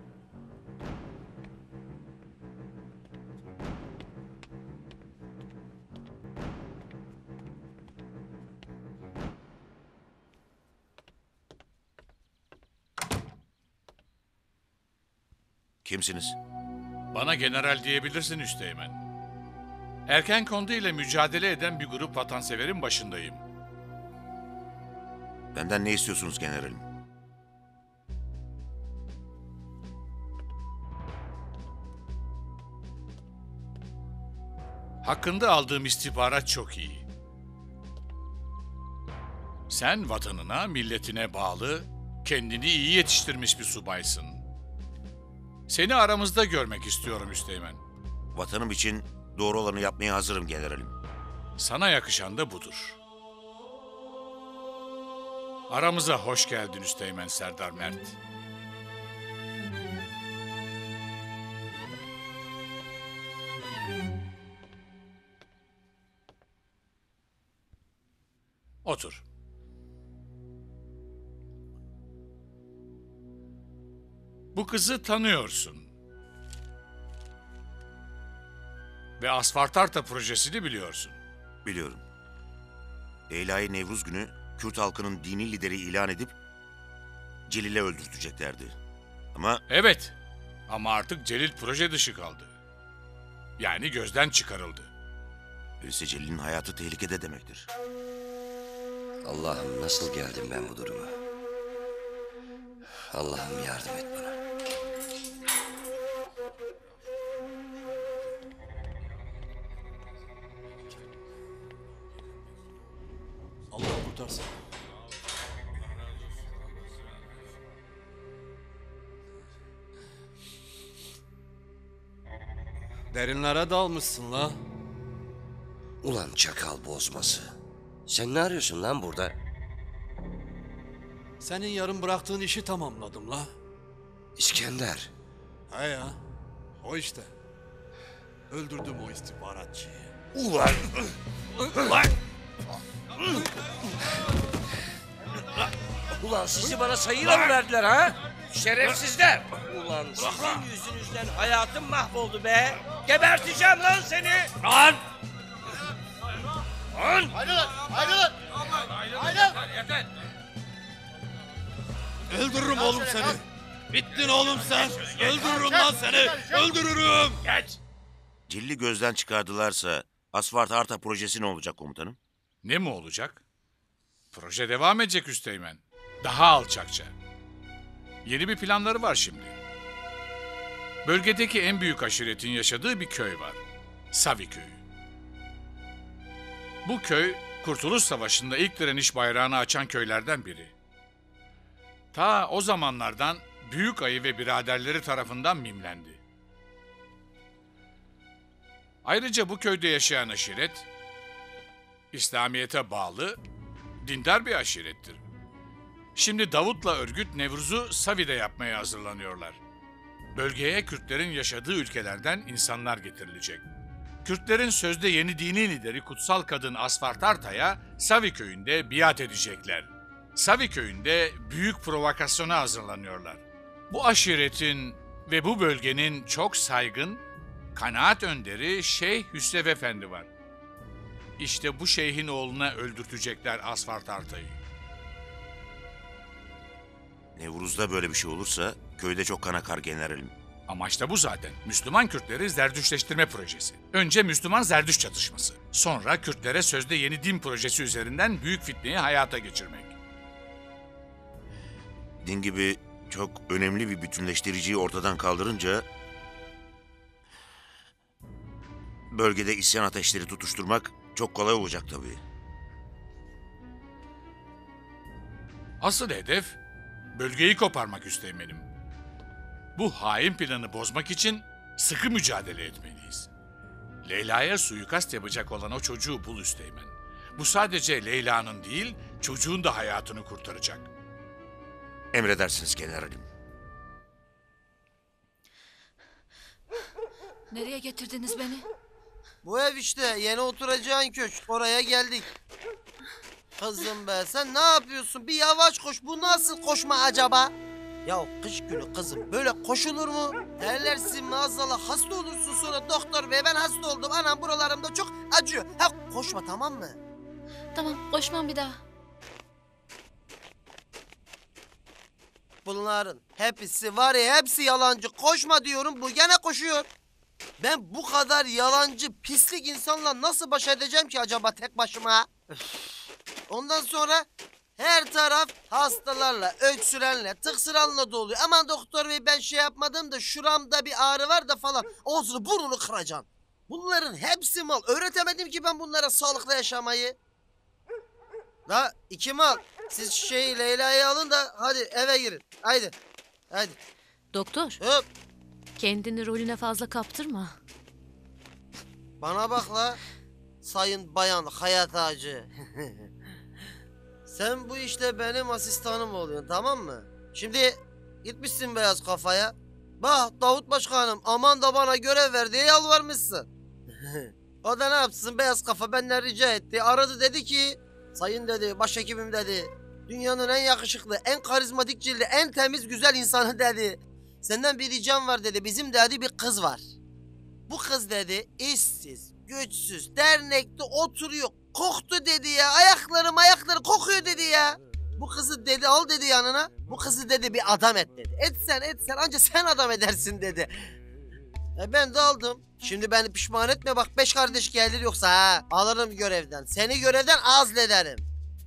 Kimsiniz? Bana general diyebilirsin Üsteğmen. Ergenkondu ile mücadele eden bir grup vatanseverin başındayım. Benden ne istiyorsunuz generalim? Hakkında aldığım istihbarat çok iyi. Sen vatanına, milletine bağlı, kendini iyi yetiştirmiş bir subaysın. Seni aramızda görmek istiyorum Üsteğmen. Vatanım için doğru olanı yapmaya hazırım generalim. Sana yakışan da budur. Aramıza hoş geldin Üsteğmen Serdar Mert. Otur. Bu kızı tanıyorsun. Ve Asfartarta projesini biliyorsun. Biliyorum. Leyla'yı Nevruz günü Kürt halkının dini lideri ilan edip Celil'e öldürteceklerdi. Ama... Evet. Ama artık Celil proje dışı kaldı. Yani gözden çıkarıldı. Öyleyse Celil'in hayatı tehlikede demektir. Allah'ım nasıl geldim ben bu duruma? Allah'ım yardım et bana. Allah kurtarsın. Derinlere dalmışsın la. Ulan çakal bozması. Sen ne arıyorsun lan burada? Senin yarım bıraktığın işi tamamladım la. İskender. He ya. O işte. Öldürdüm o istihbaratçıyı. Ulan! Ulan! Ulan sizi bana sayıyla mı verdiler ha? Şerefsizler! Ulan sizin yüzünüzden hayatım mahvoldu be! Geberteceğim lan seni! Lan! Lan! Ayrılın! Ayrılın! Ayrılın! Öldürürüm oğlum seni. Bittin oğlum sen. Öldürürüm lan seni. Öldürürüm. Geç! Celil'i gözden çıkardılarsa Asfartarta projesi ne olacak komutanım? Ne mi olacak? Proje devam edecek Üsteğmen. Daha alçakça. Yeni bir planları var şimdi. Bölgedeki en büyük aşiretin yaşadığı bir köy var. Savi köyü. Bu köy, Kurtuluş Savaşı'nda ilk direniş bayrağını açan köylerden biri. Ta o zamanlardan Büyük Ayı ve biraderleri tarafından mimlendi. Ayrıca bu köyde yaşayan aşiret, İslamiyet'e bağlı, dindar bir aşirettir. Şimdi Davut'la örgüt Nevruz'u Savi'de yapmaya hazırlanıyorlar. Bölgeye Kürtlerin yaşadığı ülkelerden insanlar getirilecek. Kürtlerin sözde yeni dini lideri kutsal kadın Asfartarta'ya Savi köyünde biat edecekler. Savi köyünde büyük provokasyona hazırlanıyorlar. Bu aşiretin ve bu bölgenin çok saygın, kanaat önderi Şeyh Hüsrev Efendi var. İşte bu şeyhin oğluna öldürtecekler Asfartarta'yı. Nevruz'da böyle bir şey olursa köyde çok kan akar generalim. Amaç da bu zaten. Müslüman Kürtleri Zerdüşleştirme projesi. Önce Müslüman-Zerdüş çatışması. Sonra Kürtlere sözde yeni din projesi üzerinden büyük fitneyi hayata geçirmek. Din gibi çok önemli bir bütünleştiriciyi ortadan kaldırınca... bölgede isyan ateşleri tutuşturmak çok kolay olacak tabii. Asıl hedef bölgeyi koparmak Üsteğmen'im. Bu hain planı bozmak için sıkı mücadele etmeliyiz. Leyla'ya suikast yapacak olan o çocuğu bul Üsteğmen. Bu sadece Leyla'nın değil, çocuğun da hayatını kurtaracak. Emredersiniz generalim. Nereye getirdiniz beni? Bu ev işte, yeni oturacağın köşk. Oraya geldik. Kızım be, sen ne yapıyorsun? Bir yavaş koş. Bu nasıl koşma acaba? Ya kış günü kızım, böyle koşulur mu? Terlersin maazallah, hasta olursun sonra doktor bey. Ben hasta oldum, anam buralarımda çok acıyor. Ha, koşma, tamam mı? Tamam, koşmam bir daha. Bunların hepsi var ya, hepsi yalancı. Koşma diyorum, bu gene koşuyor. Ben bu kadar yalancı, pislik insanla nasıl baş edeceğim ki acaba tek başıma? Ondan sonra her taraf hastalarla, öksürenle, tıksıranla doluyor. Aman doktor bey, ben şey yapmadım da şuramda bir ağrı var da falan. Ağzını burnunu kıracaksın. Bunların hepsi mal. Öğretemedim ki ben bunlara sağlıklı yaşamayı. La iki mal. Siz Leyla'yı alın da hadi eve girin. Haydi. Haydi. Doktor. Hop. Kendini rolüne fazla kaptırma. Bana bak la. Sayın Bayan Hayat Ağacı. Sen bu işte benim asistanım oluyorsun, tamam mı? Şimdi gitmişsin beyaz kafaya. Bak Davut Başkanım aman da bana görev ver diye yalvarmışsın. O da ne yapsın, beyaz kafa benden rica etti. Aradı, dedi ki sayın dedi, başhekimim dedi. Dünyanın en yakışıklı, en karizmatik cildi, en temiz güzel insanı dedi. Senden bir ricam var dedi. Bizim dedi bir kız var. Bu kız dedi işsiz, güçsüz, dernekte oturuyor. Koktu dedi ya. Ayakları kokuyor dedi ya. Bu kızı dedi al dedi yanına. Bu kızı dedi bir adam et dedi. Etsen anca sen adam edersin dedi. Ben de aldım. Şimdi beni pişman etme bak, 5 kardeş gelir yoksa ha. Alırım görevden. Seni görevden azlederim.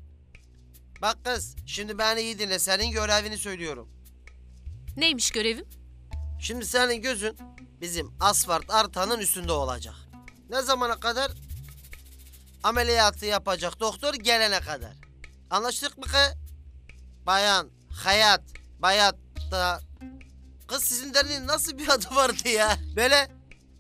Bak kız, şimdi beni iyi dinle. Senin görevini söylüyorum. Neymiş görevim? Şimdi senin gözün bizim asfalt artanın üstünde olacak. Ne zamana kadar? Ameliyatı yapacak doktor gelene kadar. Anlaştık mı ki? Bayan, hayat, bayat da... Kız sizin derneğin nasıl bir adı vardı ya? Böyle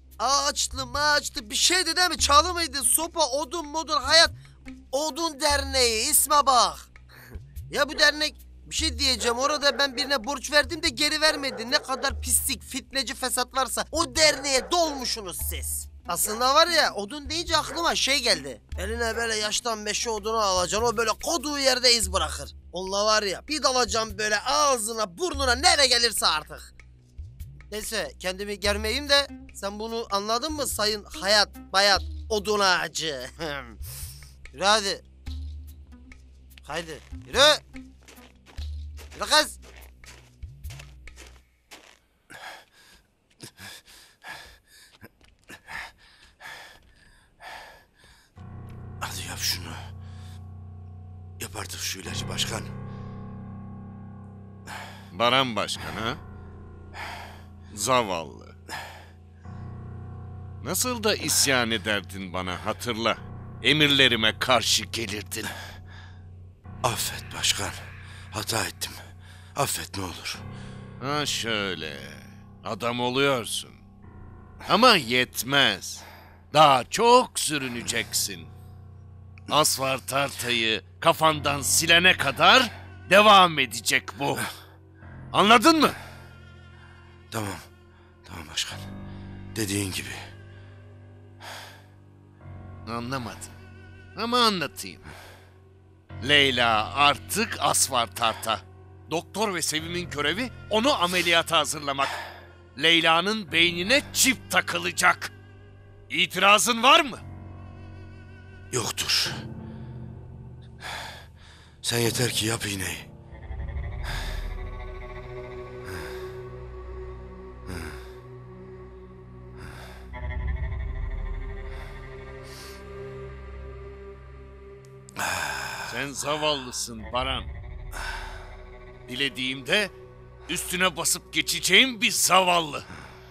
ağaçlı bir şeydi değil mi? Çalı mıydı? Sopa, odun, hayat. Odun derneği, isme bak. Ya bu dernek, bir şey diyeceğim, orada ben birine borç verdim de geri vermedi. Ne kadar pislik, fitneci, fesat varsa o derneğe dolmuşsunuz siz. Aslında var ya, odun deyince aklıma şey geldi. Eline böyle yaştan meşe odunu alacaksın, o böyle koduğu yerde iz bırakır. Onunla var ya bir dalacağım böyle ağzına, burnuna, nereye gelirse artık. Neyse kendimi germeyeyim de sen bunu anladın mı sayın hayat, bayat, odun ağacı? Yürü hadi. Haydi yürü. Yürü kız. Hadi yap şunu. Yap artık şu ilacı başkan. Baran Başkan ha? Zavallı. Nasıl da isyan ederdin bana, hatırla. Emirlerime karşı gelirdin. Affet başkan. Hata ettim. Affet ne olur. Ha şöyle. Adam oluyorsun. Ama yetmez. Daha çok sürüneceksin. Asfaltartayı kafandan silene kadar devam edecek bu. Anladın mı? Tamam. Tamam başkan. Dediğin gibi. Anlamadım. Ama anlatayım. Leyla artık asfaltarta. Doktor ve Sevim'in görevi onu ameliyata hazırlamak. Leyla'nın beynine çip takılacak. İtirazın var mı? Yoktur. Sen yeter ki yap iğneyi. Sen zavallısın Baran. Dilediğimde üstüne basıp geçeceğim bir zavallı.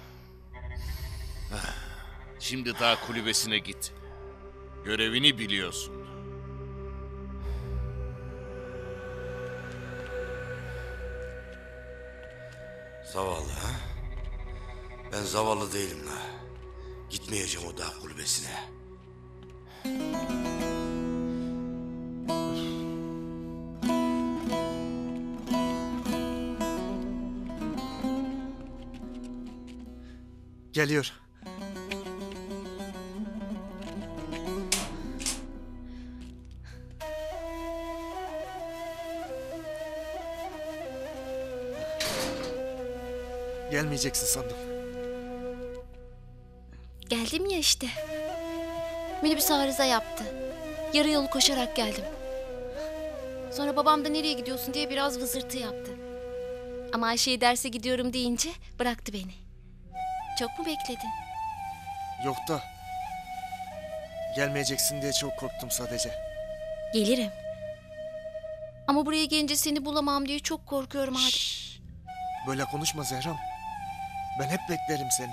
Şimdi dağ kulübesine git. Görevini biliyorsun. Zavallı ha? Ben zavallı değilim la. Gitmeyeceğim o dağ kulübesine. Geliyor. Gelmeyeceksin sandım. Geldim ya işte. Minibüs arıza yaptı. Yarı yolu koşarak geldim. Sonra babam da nereye gidiyorsun diye biraz vızırtı yaptı. Ama Ayşe'ye derse gidiyorum deyince bıraktı beni. Çok mu bekledin? Yok da gelmeyeceksin diye çok korktum sadece. Gelirim. Ama buraya gelince seni bulamam diye çok korkuyorum Adem. Böyle konuşma Zehram. Ben hep beklerim seni.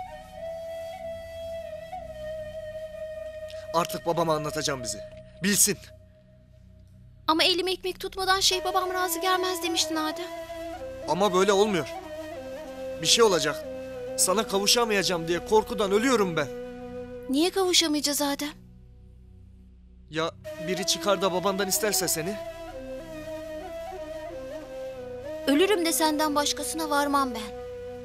Artık babama anlatacağım bizi. Bilsin. Ama elime ekmek tutmadan babam razı gelmez demiştin Adem. Ama böyle olmuyor. Bir şey olacak. Sana kavuşamayacağım diye korkudan ölüyorum ben. Niye kavuşamayacağız Adem? Ya biri çıkar da babandan isterse seni? Ölürüm de senden başkasına varmam ben.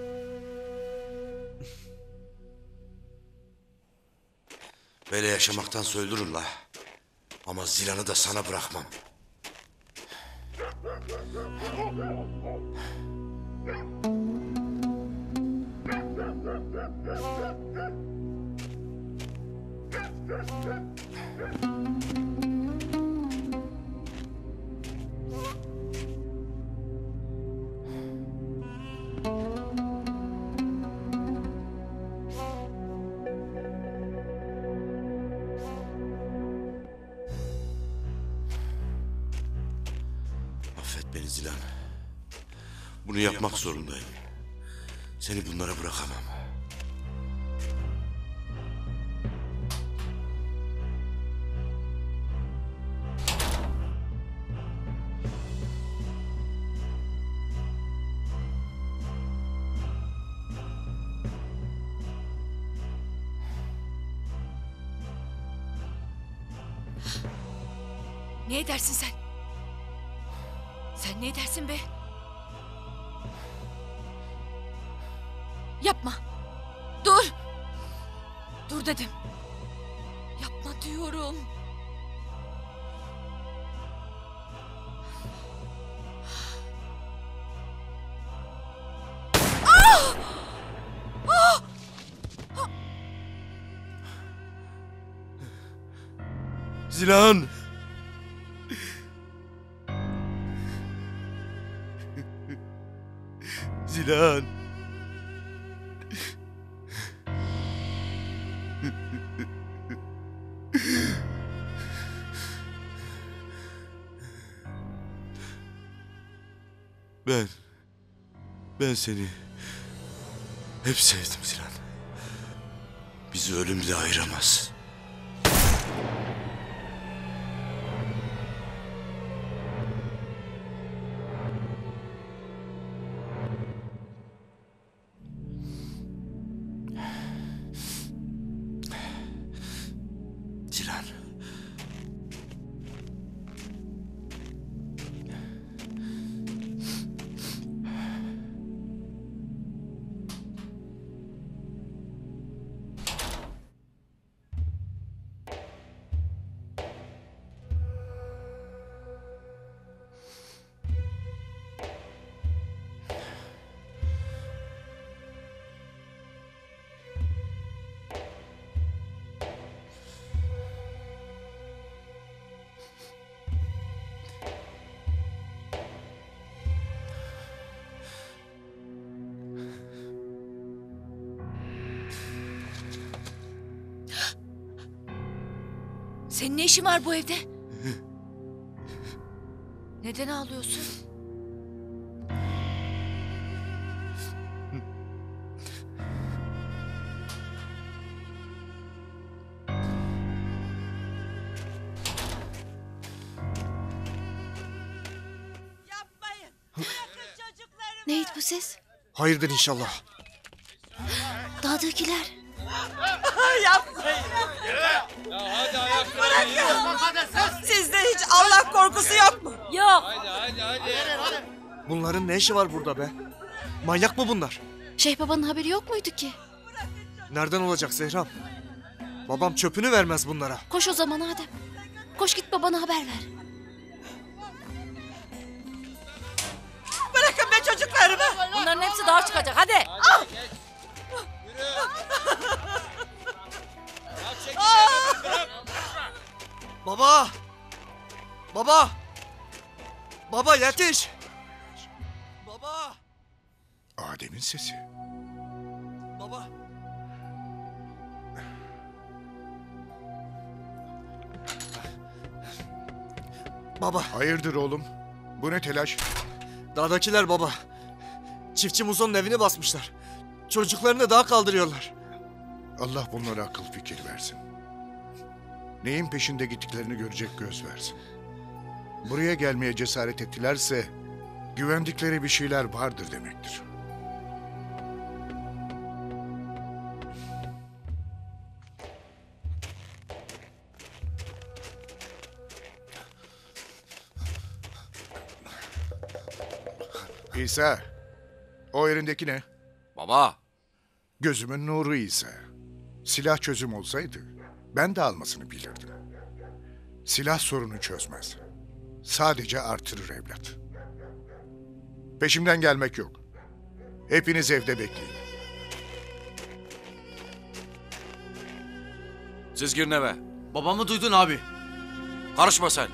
Böyle yaşamaktan söylürüm la. Ama Zilan'ı da sana bırakmam. Affet beni Zilan. Bunu yapmak zorundayım. Seni bunlara bırakamam. Ne edersin sen? Sen ne edersin be? Yapma. Dur. Dur dedim. Yapma diyorum. Ah! Ah! Zilan! Zilan! Ben seni hep sevdim Zilan. Bizi ölüm bile ayıramaz. Zilan. Senin ne işin var bu evde? Neden ağlıyorsun? Neydi bu ses? Hayırdır inşallah. Dağdakiler. Yapmayın. Ya hadi ayakta. Bırakın. Sizde hiç Allah korkusu yok mu? Yok. Hadi. Bunların ne işi var burada be? Manyak mı bunlar? Babanın haberi yok muydu ki? Nereden olacak Zehram? Babam çöpünü vermez bunlara. Koş o zaman Adem. Koş git babana haber ver. Bırakın be çocuklarımı. Bunların hepsi dağa çıkacak hadi. Baba yetiş. Baba! Adem'in sesi. Baba! Baba. Hayırdır oğlum? Bu ne telaş? Dağdakiler baba. Çiftçi Muzo'nun evini basmışlar. Çocuklarını dağa kaldırıyorlar. Allah bunlara akıl fikir versin. Neyin peşinde gittiklerini görecek göz versin. Buraya gelmeye cesaret ettilerse güvendikleri bir şeyler vardır demektir. İsa, o elindeki ne? Baba. Gözümün nuru İsa. Silah çözüm olsaydı ben de almasını bilirdim. Silah sorunu çözmez. Sadece artırır evlat. Peşimden gelmek yok. Hepiniz evde bekleyin. Siz girin eve. Babamı duydun abi. Karışma sen.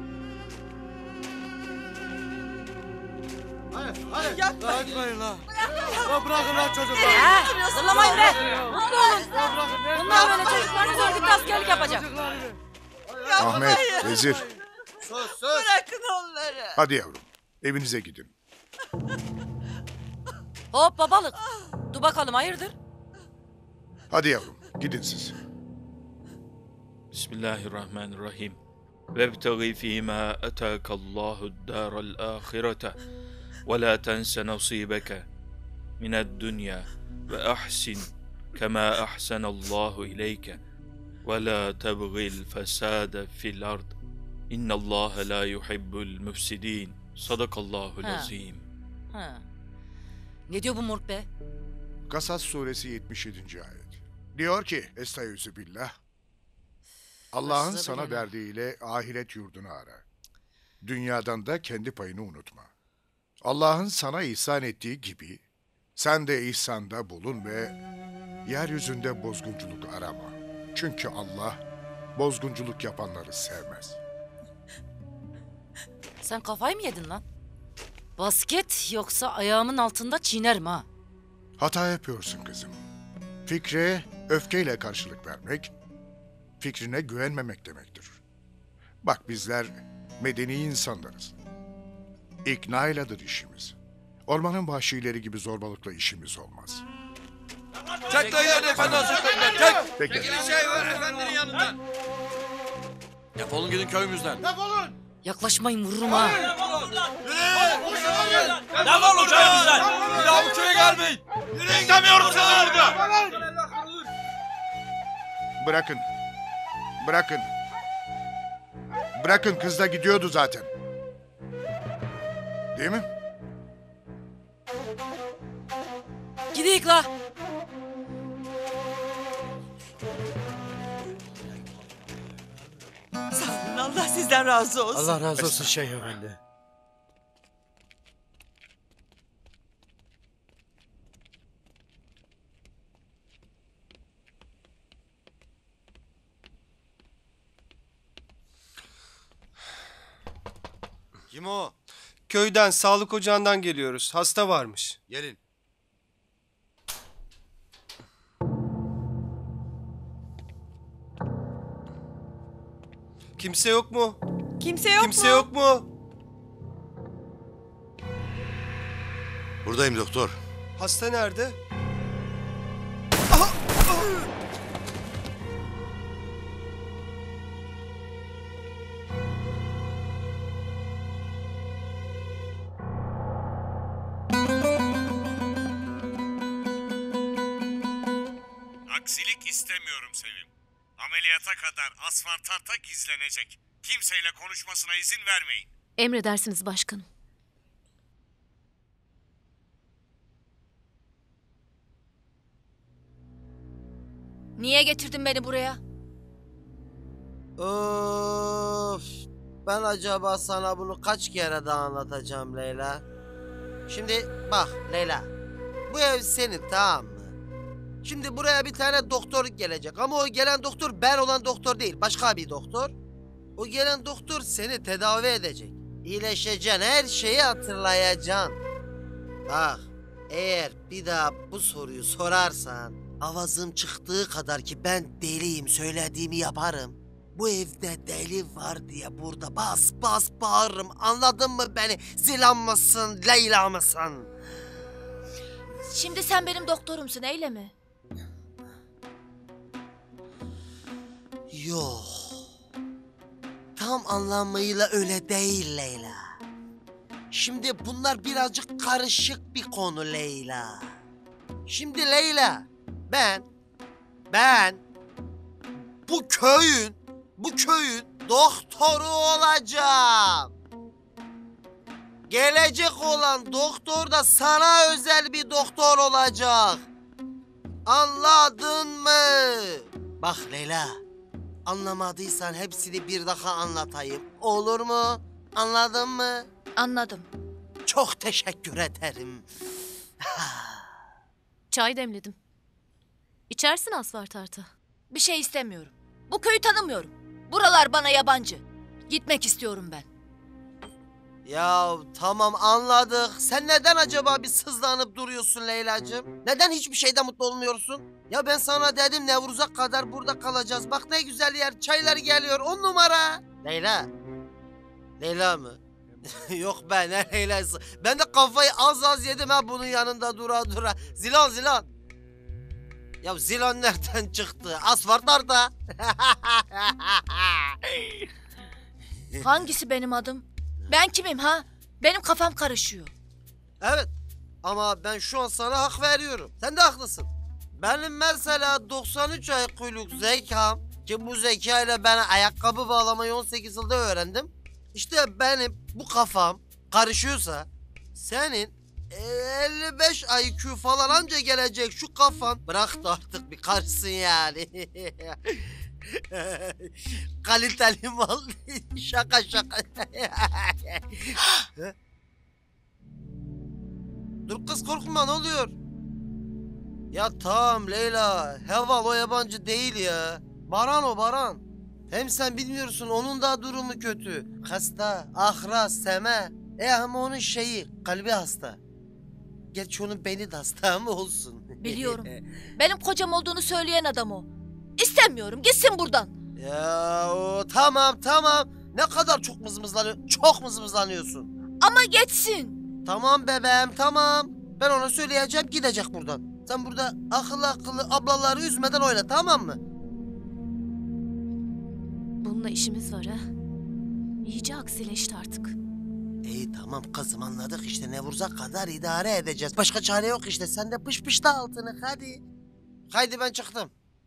Yapmayın la. Bırakın lan çocuklar. Zırlamayın be. Mutlu olun. Bunlar böyle çocuklarınız örgütte askerlik yapacak. Ahmet, Vezir, Sus. Bırakın onları. hadi yavrum. Evinize gidin. Hop babalık. Dur bakalım hayırdır? Hadi yavrum, gidin siz. Bismillahirrahmanirrahim. Vebtagi fîmâ etâkallâhu'd-dâral âhirete ve lâ tense nasîbeke mined-dünya ve ahsin kemâ ahsenallâhu ileyke ve lâ tebgil fesâde fil ard. İnnallâhe lâ yuhibbul müfsidîn. Sadakallâhul azîm. Ne diyor bu murt be? Kasas suresi 77. ayet. Diyor ki, Estağfirullah billah. Allah'ın sana verdiğiyle ahiret yurdunu ara. Dünyadan da kendi payını unutma. Allah'ın sana ihsan ettiği gibi sen de ihsanda bulun ve yeryüzünde bozgunculuk arama. Çünkü Allah bozgunculuk yapanları sevmez. Sen kafayı mı yedin lan? Basket yoksa ayağımın altında çiğnerim ha. Hata yapıyorsun kızım. Fikre öfkeyle karşılık vermek, fikrine güvenmemek demektir. Bak bizler medeni insanlarız. İknayladır işimiz. Ormanın vahşileri gibi zorbalıkla işimiz olmaz. Çek dayıları efendi hazretlerine çek. Peki. Şey var efendinin yanından. Defolun gidin köyümüzden. Defolun. Yaklaşmayın vururum ha. Defolun köyümüzden. Bir daha bu köye gelmeyin. İstemiyorum sizi burada. Bırakın. Bırakın. Bırakın, kız da gidiyordu zaten. Değil mi? Gidiyik la. Sağ olun, Allah sizden razı olsun. Allah razı olsun Şeyh Efendi. Kim o? Köyden, sağlık ocağından geliyoruz. Hasta varmış. Gelin. Kimse yok mu? Kimse yok Kimse mu? yok mu? Buradayım doktor. Hasta nerede? Aksilik istemiyorum Sevim. Ameliyata kadar asfaltatta gizlenecek. Kimseyle konuşmasına izin vermeyin. Emredersiniz başkanım. Niye getirdin beni buraya? Of, ben acaba sana bunu kaç kere daha anlatacağım Leyla? Şimdi bak Leyla, bu ev senin, tamam mı? Şimdi buraya bir tane doktor gelecek ama o gelen doktor ben olan doktor değil, başka bir doktor. O gelen doktor seni tedavi edecek. İyileşeceksin, her şeyi hatırlayacaksın. Bak, eğer bir daha bu soruyu sorarsan, avazım çıktığı kadar ki ben deliyim, söylediğimi yaparım. Bu evde deli var diye burada bas bas bağırırım. Anladın mı beni? Zilan mısın, Leyla mısın? Şimdi sen benim doktorumsun, öyle mi? Yok. Tam anlamıyla öyle değil Leyla. Şimdi bunlar birazcık karışık bir konu Leyla. Şimdi Leyla, ben bu köyün doktoru olacağım. Gelecek olan doktor da sana özel bir doktor olacak. Anladın mı? Bak Leyla, anlamadıysan hepsini bir daha anlatayım. Olur mu? Anladın mı? Anladım. Çok teşekkür ederim. Çay demledim. İçersin asfalt tarta. Bir şey istemiyorum. Bu köyü tanımıyorum. Buralar bana yabancı. Gitmek istiyorum ben. Ya tamam anladık. Sen neden acaba bir sızlanıp duruyorsun Leyla'cığım? Neden hiçbir şeyden mutlu olmuyorsun? Ya ben sana dedim Nevruz'a kadar burada kalacağız. Bak ne güzel yer, çaylar geliyor, 10 numara. Leyla. Leyla mı? Yok be, ne Leyla'sı? Ben de kafayı az yedim ha bunun yanında dura. Zilan. Ya Zilan nereden çıktı? Asfalt orada. Hangisi benim adım? Ben kimim ha? Benim kafam karışıyor. Evet ama ben şu an sana hak veriyorum. Sen de haklısın. Benim mesela 93 IQ'luk zekam ki bu zekayla ben ayakkabı bağlamayı 18 yılda öğrendim. İşte benim bu kafam karışıyorsa senin 55 IQ falan anca gelecek şu kafan. Bırak da artık bir karışsın yani. Kaliteli mal. Şaka. Dur kız, korkma, ne oluyor? Ya tamam Leyla, Heval o yabancı değil ya. Baran o, Baran. Hem sen bilmiyorsun, onun da durumu kötü. Hasta, ahraz, seme. Ama onun kalbi hasta. Geç onun beyni de hasta mı olsun? Biliyorum. Benim kocam olduğunu söyleyen adam o. İstemiyorum, gitsin buradan. Ya tamam. Ne kadar çok mızmızlanıyorsun. Ama geçsin. Tamam bebeğim, tamam. Ben ona söyleyeceğim, gidecek buradan. Sen burada akıllı ablaları üzmeden oyna, tamam mı? Bununla işimiz var ha. İyice aksileşti artık. İyi tamam kızım, anladık işte, Nevruz'a kadar idare edeceğiz. Başka çare yok işte, sen de pış da altını hadi. Haydi ben çıktım.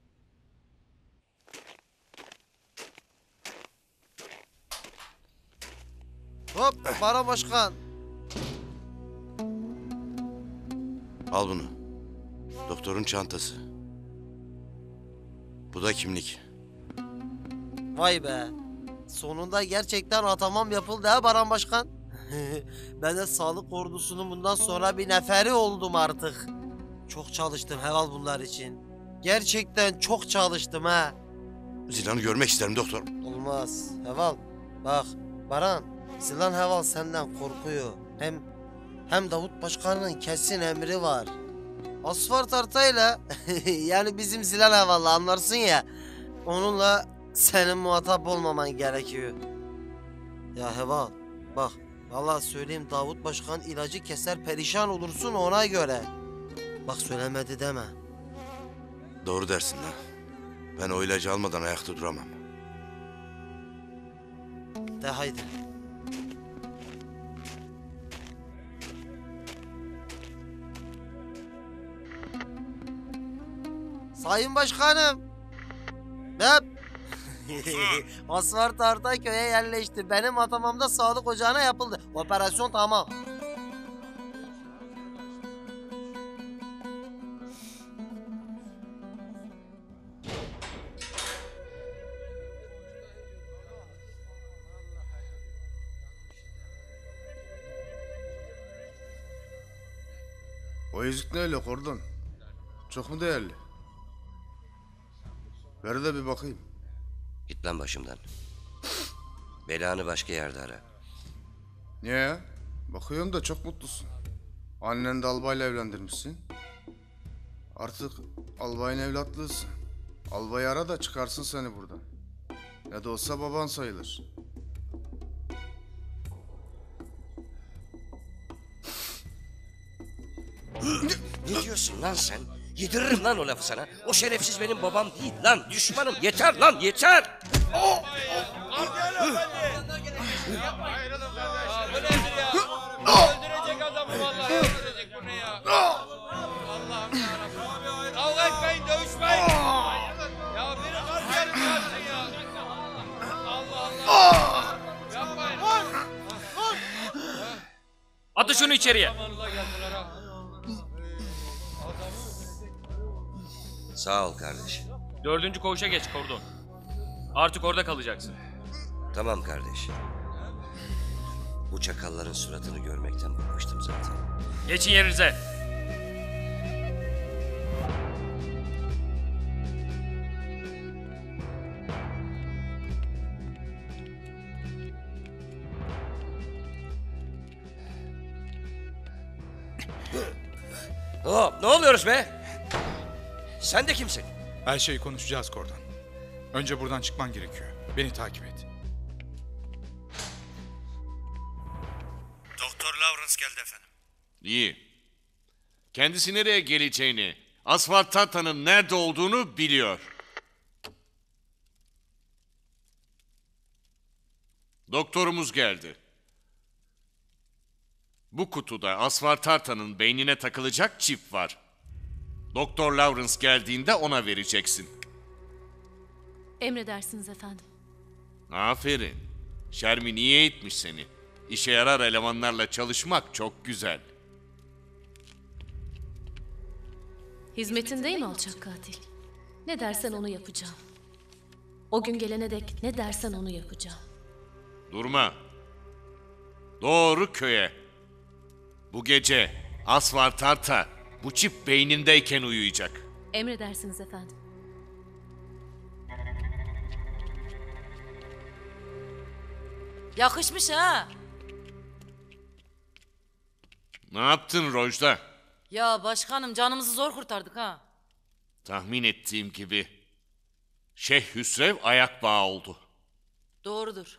Hop Baran Başkan. Al bunu. Doktorun çantası. Bu da kimlik. Vay be. Sonunda gerçekten atamam yapıldı ha Baran Başkan. Ben de sağlık ordusunun bundan sonra bir neferi oldum artık. Çok çalıştım Heval bunlar için. Gerçekten çok çalıştım ha. Zilan'ı görmek isterim doktor. Olmaz Heval. Bak Baran, Zilan Heval senden korkuyor. Hem Davut Başkan'ın kesin emri var. Asfalt Arta'yla yani bizim Zilan Heval'la anlarsın ya. Onunla senin muhatap olmaman gerekiyor. Ya Heval bak, vallahi söyleyeyim, Davut Başkan ilacı keser, perişan olursun ona göre. Bak söylemedi deme. Doğru dersin ha. Ben o ilacı almadan ayakta duramam. De haydi. Sayın Başkanım. Asfalt Arta köye yerleşti. Benim atamamda sağlık ocağına yapıldı. Operasyon tamam. O yüzük ne öyle Kordon? Çok mu değerli? Ver de bir bakayım. Git lan başımdan. Belanı başka yerde ara. Niye ya? Bakıyorum da çok mutlusun. Annen de albayla evlendirmişsin. Artık albayın evlatlığısın. Albayı ara da çıkarsın seni buradan. Ne de olsa baban sayılır. Ne diyorsun lan sen? Yediririm lan o lafı sana. O şerefsiz benim babam değil lan. Düşmanım. Yeter lan yeter. Öldürecek adamı vallahi öldürecek bu ne ya? Allah'ım yarabbim. Kavga etmeyin, dövüşmeyin. Ya biri karşı yarım yapsın ya. Allah Allah. Yapmayın. Atın şunu içeriye. Sağ ol kardeş. 4. koğuşa geç kordon. Artık orada kalacaksın. Tamam kardeş. Bu çakalların suratını görmekten bıkmıştım zaten. Geçin yerinize. Hop, ne oluyoruz be? Sen de kimsin? Her şeyi konuşacağız Kordon. Önce buradan çıkman gerekiyor. Beni takip et. Doktor Lawrence geldi efendim. İyi. Kendisi nereye geleceğini, Asfalt Tartan'ın nerede olduğunu biliyor. Doktorumuz geldi. Bu kutuda Asfalt Tartan'ın beynine takılacak çip var. Doktor Lawrence geldiğinde ona vereceksin. Emredersiniz efendim. Aferin. Şermin iyi eğitmiş seni. İşe yarar elemanlarla çalışmak çok güzel. Hizmetindeyim alçak katil. Ne dersen onu yapacağım. O gün gelene dek ne dersen onu yapacağım. Durma. Doğru köye. Bu gece Asfalt Tarta bu çip beynindeyken uyuyacak. Emredersiniz efendim. Yakışmış ha. Ne yaptın Rojda? Ya başkanım canımızı zor kurtardık ha. Tahmin ettiğim gibi. Şeyh Hüsrev ayak bağı oldu. Doğrudur.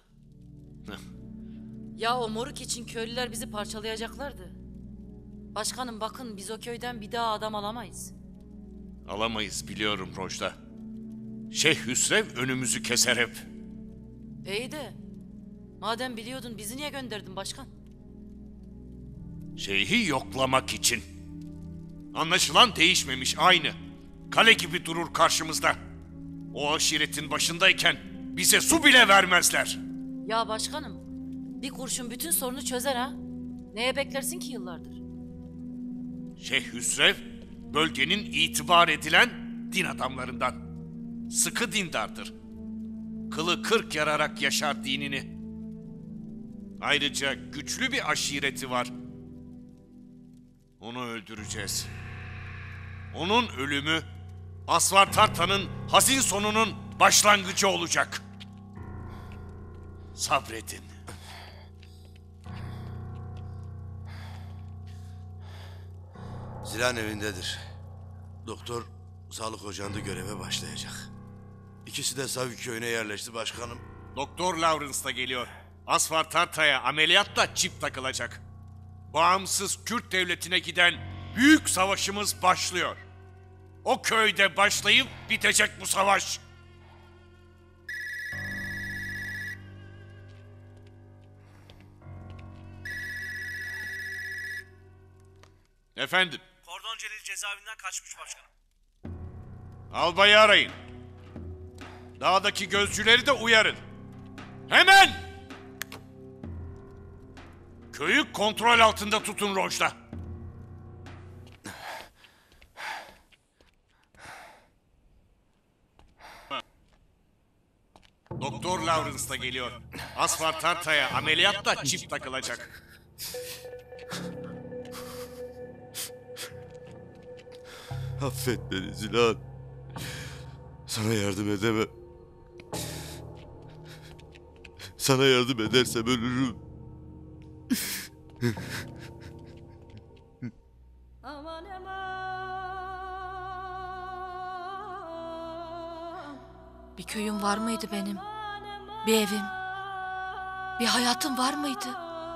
Ya o moruk için köylüler bizi parçalayacaklardı. Başkanım bakın biz o köyden bir daha adam alamayız. Alamayız biliyorum Rojda. Şeyh Hüsrev önümüzü keser hep. İyi de madem biliyordun bizi niye gönderdin başkan? Şeyhi yoklamak için. Anlaşılan değişmemiş aynı. Kale gibi durur karşımızda. O aşiretin başındayken bize su bile vermezler. Ya başkanım bir kurşun bütün sorunu çözer ha. Neye beklersin ki yıllardır? Şeyh Hüsrev bölgenin itibar edilen din adamlarından. Sıkı dindardır. Kılı kırk yararak yaşar dinini. Ayrıca güçlü bir aşireti var. Onu öldüreceğiz. Onun ölümü Asfalt Tartan'ın hazin sonunun başlangıcı olacak. Sabredin. Zilan evindedir. Doktor sağlık ocağında göreve başlayacak. İkisi de Savi köyüne yerleşti başkanım. Doktor Lawrence da geliyor. Asfalt Tarta'ya ameliyatla çip takılacak. Bağımsız Kürt devletine giden büyük savaşımız başlıyor. O köyde başlayıp bitecek bu savaş. Efendim? Kordon Celil cezaevinden kaçmış başkanım. Albayı arayın. Dağdaki gözcüleri de uyarın. Hemen! Köyü kontrol altında tutun Rojda. Doktor Lawrence da geliyor. Asfalt Tarta'ya ameliyatla çip takılacak. Affet beni Zilan. Sana yardım edemem. Sana yardım edersem ölürüm. Bir köyüm var mıydı benim? Bir evim? Bir hayatım var mıydı?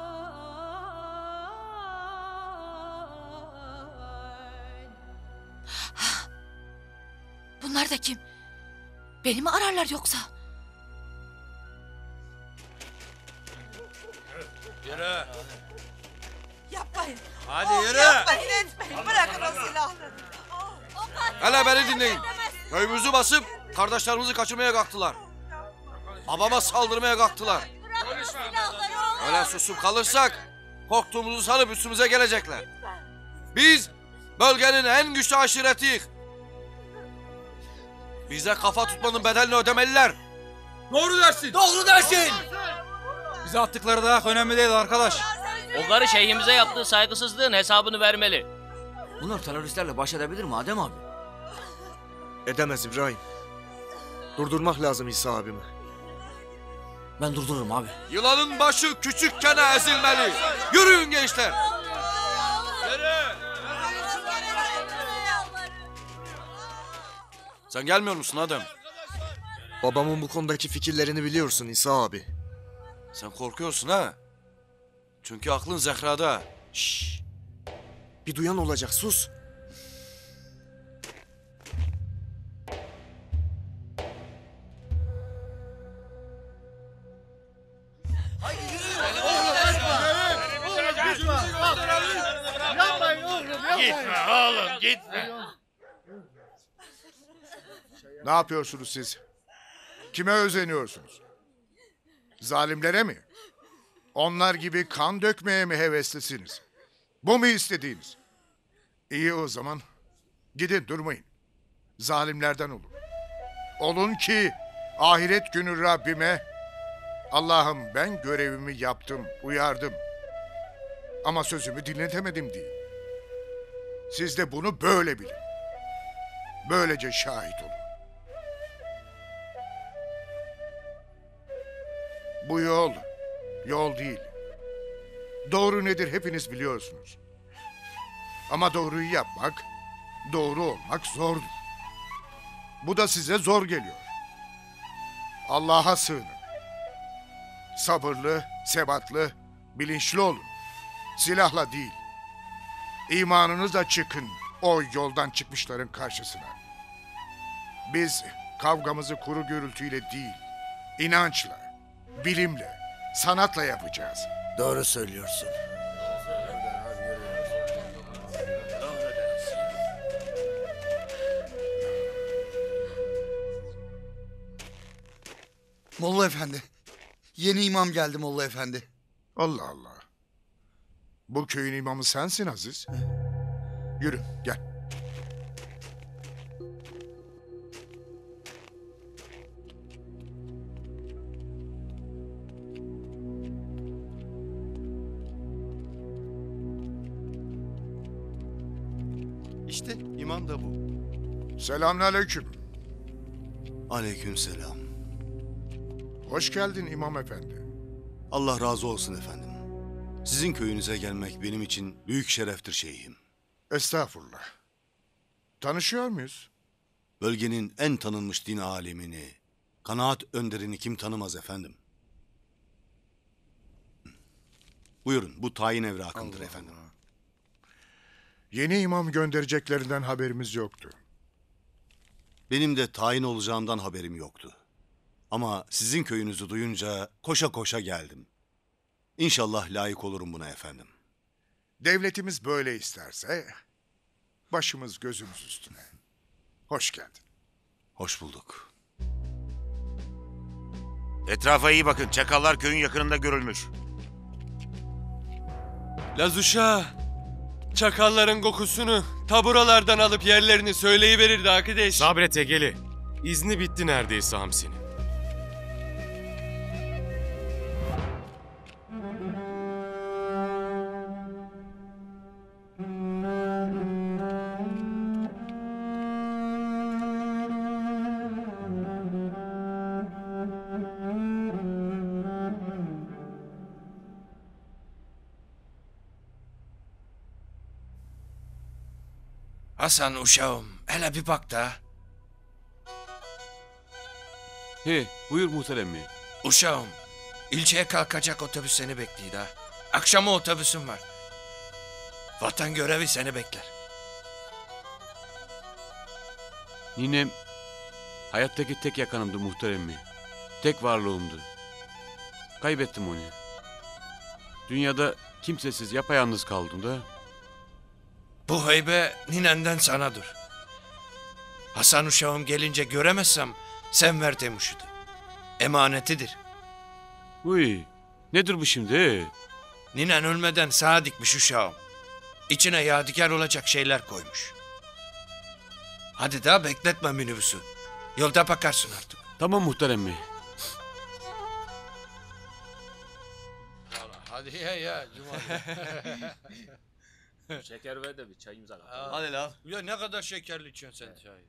Bunlar da kim? Beni mi ararlar yoksa? Yürü. Yapmayın. Hadi yürü. Yapmayın etmeyin. Bırakın o silahları. Hele beni dinleyin. Köyümüzü basıp kardeşlerimizi kaçırmaya kalktılar. Babama saldırmaya kalktılar. Öyle susup kalırsak korktuğumuzu sanıp üstümüze gelecekler. Biz bölgenin en güçlü aşiretiyiz. Bize kafa tutmanın bedelini ödemeliler. Doğru dersin. Doğru dersin. Bize attıkları dayak önemli değil arkadaş. O karı şeyhimize yaptığı saygısızlığın hesabını vermeli. Bunlar teröristlerle baş edebilir mi Adem abi? Edemez İbrahim. Durdurmak lazım İsa abimi. Ben durdururum abi. Yılanın başı küçükken ezilmeli. Yürüyün gençler. Sen gelmiyor musun Adem? Babamın bu konudaki fikirlerini biliyorsun İsa abi. Sen korkuyorsun ha? Çünkü aklın Zehra'da. Şşş. Bir duyan olacak, sus. Gitme oğlum gitme. Ne yapıyorsunuz siz? Kime özeniyorsunuz? Zalimlere mi? Onlar gibi kan dökmeye mi heveslisiniz? Bu mu istediğiniz? İyi o zaman. Gidin durmayın. Zalimlerden olun. Olun ki ahiret günü Rabbime Allah'ım ben görevimi yaptım, uyardım. Ama sözümü dinletemedim diye. Siz de bunu böyle bilin. Böylece şahit olun. Bu yol değil. Doğru nedir hepiniz biliyorsunuz. Ama doğruyu yapmak, doğru olmak zordur. Bu da size zor geliyor. Allah'a sığının. Sabırlı, sebatlı, bilinçli olun. Silahla değil. İmanınızla çıkın o yoldan çıkmışların karşısına. Biz kavgamızı kuru gürültüyle değil, inançla, bilimle, sanatla yapacağız. Doğru söylüyorsun. Molla efendi. Yeni imam geldi Molla efendi. Allah Allah. Bu köyün imamı sensin Aziz. Yürü gel. İşte imam da bu. Selamünaleyküm. Aleykümselam. Hoş geldin imam efendi. Allah razı olsun efendim. Sizin köyünüze gelmek benim için büyük şereftir şeyhim. Estağfurullah. Tanışıyor muyuz? Bölgenin en tanınmış din alimini, kanaat önderini kim tanımaz efendim? Buyurun, bu tayin evrakındır efendim. Yeni imam göndereceklerinden haberimiz yoktu. Benim de tayin olacağımdan haberim yoktu. Ama sizin köyünüzü duyunca koşa koşa geldim. İnşallah layık olurum buna efendim. Devletimiz böyle isterse başımız gözümüz üstüne. Hoş geldin. Hoş bulduk. Etrafa iyi bakın. Çakallar köyün yakınında görülmüş. Lazuşa, çakalların kokusunu taburalardan alıp yerlerini söyleyiverirdi arkadaş. Sabret Egeli. İzni bitti neredeyse Hamsi'nin. Hasan uşağım, hele bir bak da. He, buyur muhtar emmi. Uşağım, ilçeye kalkacak otobüs seni bekliyor da. Akşama otobüsüm var. Vatan görevi seni bekler. Ninem hayattaki tek yakanımdı muhtar emmi. Tek varlığımdı. Kaybettim onu. Dünyada kimsesiz yapayalnız kaldım da. Bu heybe ninenden sanadır. Hasan uşağım gelince göremezsem sen ver Temuş'u. Emanetidir. Uy, nedir bu şimdi? Ninen ölmeden sağa dikmiş uşağım. İçine yadigar olacak şeyler koymuş. Hadi daha bekletme minibüsü. Yolda bakarsın artık. Tamam muhtar emmi. Hadi ya Cuma. Şeker ver de bir çayımıza katalım. Hadi lan. Ya ne kadar şekerli içiyorsun sen çayı.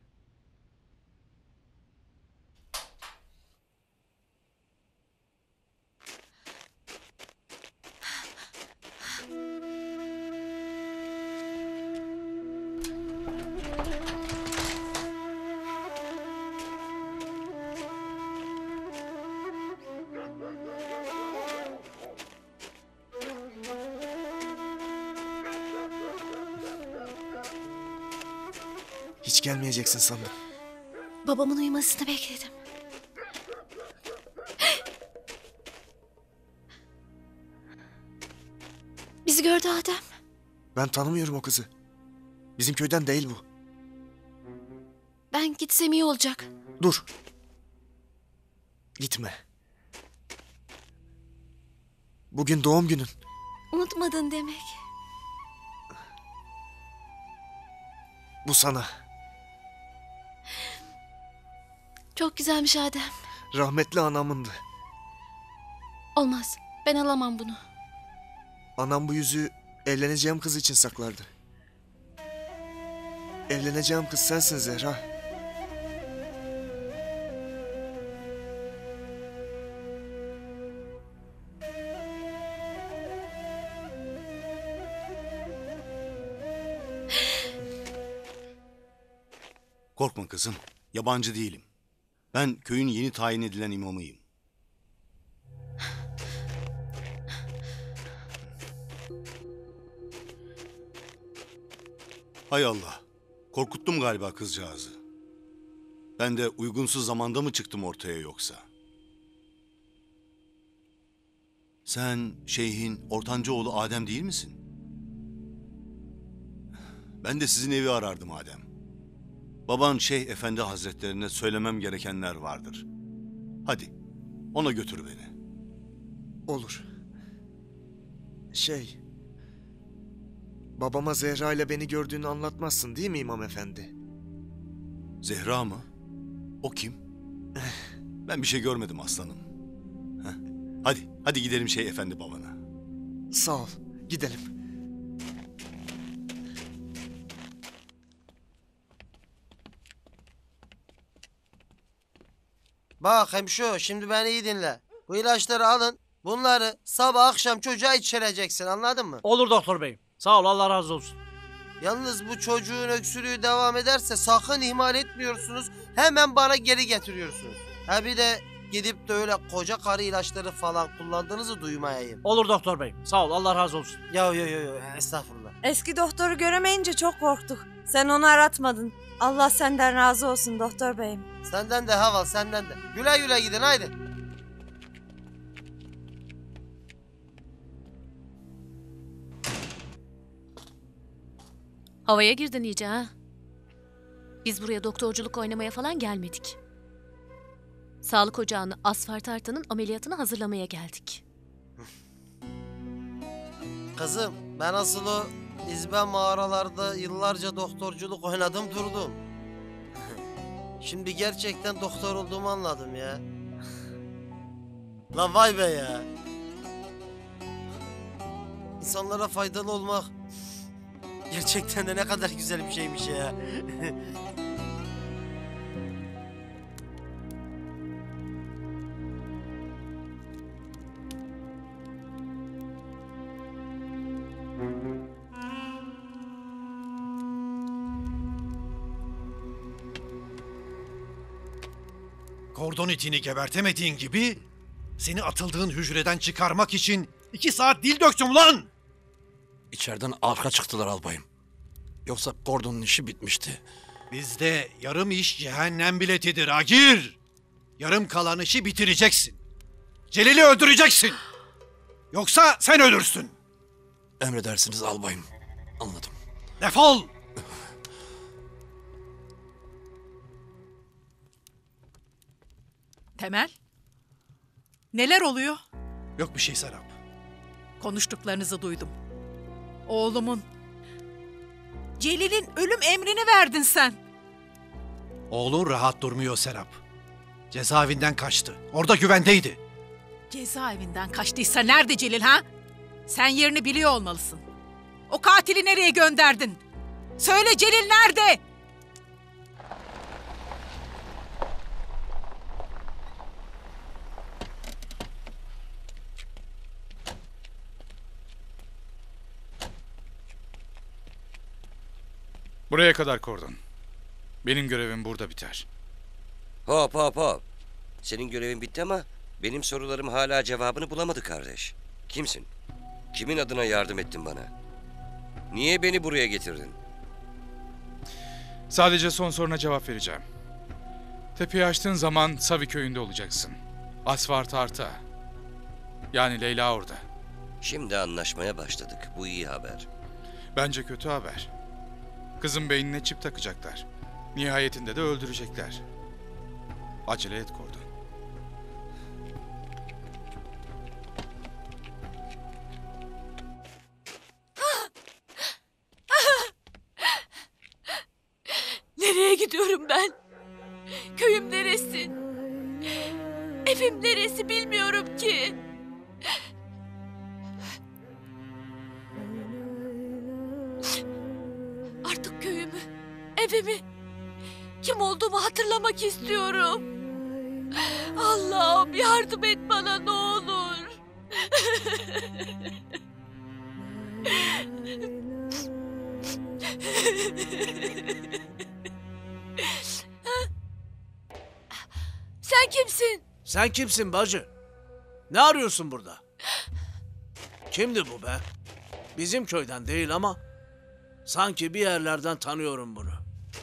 Hiç gelmeyeceksin sandım. Babamın uyumasını bekledim. Bizi gördü Adem. Ben tanımıyorum o kızı. Bizim köyden değil bu. Ben gitsem iyi olacak. Dur. Gitme. Bugün doğum günün. Unutmadın demek. Bu sana. Çok güzelmiş Adem. Rahmetli anamındı. Olmaz. Ben alamam bunu. Anam bu yüzüğü evleneceğim kız için saklardı. Evleneceğim kız sensin Zehra. Korkma kızım, yabancı değilim. Ben köyün yeni tayin edilen imamıyım. Hay Allah, korkuttum galiba kızcağızı. Ben de uygunsuz zamanda mı çıktım ortaya yoksa? Sen şeyhin ortanca oğlu Adem değil misin? Ben de sizin evi arardım Adem. Baban Şeyh Efendi Hazretlerine söylemem gerekenler vardır. Hadi, ona götür beni. Olur. Babama Zehra ile beni gördüğünü anlatmazsın değil mi İmam Efendi? Zehra mı? O kim? Ben bir şey görmedim aslanım. Heh. Hadi gidelim Şeyh Efendi babana. Sağ ol, gidelim. Bak hemşo, şimdi beni iyi dinle. Bu ilaçları alın. Bunları sabah akşam çocuğa içireceksin, anladın mı? Olur doktor bey. Sağ ol, Allah razı olsun. Yalnız bu çocuğun öksürüğü devam ederse sakın ihmal etmiyorsunuz. Hemen bana geri getiriyorsunuz. Ha bir de gidip de öyle koca karı ilaçları falan kullandığınızı duymayayım. Olur doktor bey. Sağ ol, Allah razı olsun. Yo estağfurullah. Eski doktoru göremeyince çok korktuk. Sen onu aratmadın. Allah senden razı olsun doktor beyim. Senden de Haval, senden de. Güle güle gidin haydi. Havaya girdin iyice ha. Biz buraya doktorculuk oynamaya falan gelmedik. Sağlık ocağını Asfar Tartan'ın ameliyatını hazırlamaya geldik. Kızım, ben asıl o İzben mağaralarda yıllarca doktorculuk oynadım durdum. Şimdi gerçekten doktor olduğumu anladım ya. Lan vay be ya. İnsanlara faydalı olmak gerçekten de ne kadar güzel bir şeymiş ya. kordon itini gebertemediğin gibi seni atıldığın hücreden çıkarmak için 2 saat dil döktüm lan! İçeriden arka çıktılar albayım. Yoksa kordonun işi bitmişti. Bizde yarım iş cehennem biletidir Agir. Yarım kalan işi bitireceksin. Celil'i öldüreceksin. Yoksa sen ölürsün. Emredersiniz albayım. Anladım. Defol! Temel? Neler oluyor? Yok bir şey Serap. Konuştuklarınızı duydum. Oğlumun... Celil'in ölüm emrini verdin sen. Oğlun rahat durmuyor Serap. Cezaevinden kaçtı. Orada güvendeydi. Cezaevinden kaçtıysa nerede Celil ha? Sen yerini biliyor olmalısın. O katili nereye gönderdin? Söyle Celil nerede? Buraya kadar kordon. Benim görevim burada biter. Hop hop hop. Senin görevin bitti ama benim sorularım hala cevabını bulamadı kardeş. Kimsin? Kimin adına yardım ettin bana? Niye beni buraya getirdin? Sadece son soruna cevap vereceğim. Tepeyi açtığın zaman Savi köyünde olacaksın. Asfar Tarta. Yani Leyla orada. Şimdi anlaşmaya başladık. Bu iyi haber. Bence kötü haber. Kızın beynine çip takacaklar. Nihayetinde de öldürecekler. Acele et kordon. Nereye gidiyorum ben? Köyüm neresi? Evim neresi bilmiyorum ki. Artık köyümü, evimi, kim olduğumu hatırlamak istiyorum. Allah'ım yardım et bana ne olur. Sen kimsin? Sen kimsin bacı? Ne arıyorsun burada? Kimdi bu be? Bizim köyden değil ama sanki bir yerlerden tanıyorum bunu.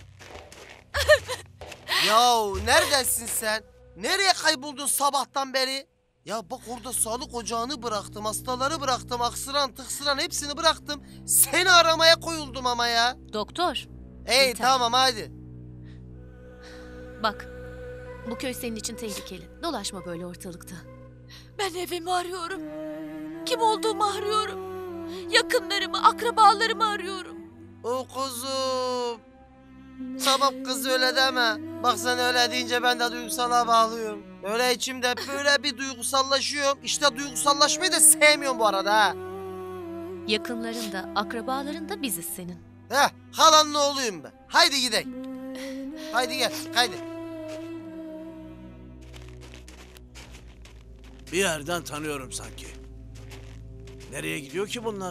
Yahu neredesin sen? Nereye kayboldun sabahtan beri? Ya bak orada sağlık ocağını bıraktım, hastaları bıraktım, aksıran tıksıran hepsini bıraktım. Seni aramaya koyuldum ama ya. Doktor. Hey yeter. tamam hadi. Bak, bu köy senin için tehlikeli. Dolaşma böyle ortalıkta. Ben evimi arıyorum. Kim olduğumu arıyorum. Yakınlarımı, akrabalarımı arıyorum. O kuzum. Tamam kız öyle deme. Bak sen öyle deyince ben de duygusala bağlıyorum. Öyle içimde böyle bir duygusallaşıyorum. İşte duygusallaşmayı da sevmiyorum bu arada ha. Yakınların da, akrabaların da biziz senin. Heh, halanın oğluyum ben. Haydi gidelim. Haydi gel, haydi. Bir yerden tanıyorum sanki. Nereye gidiyor ki bunlar?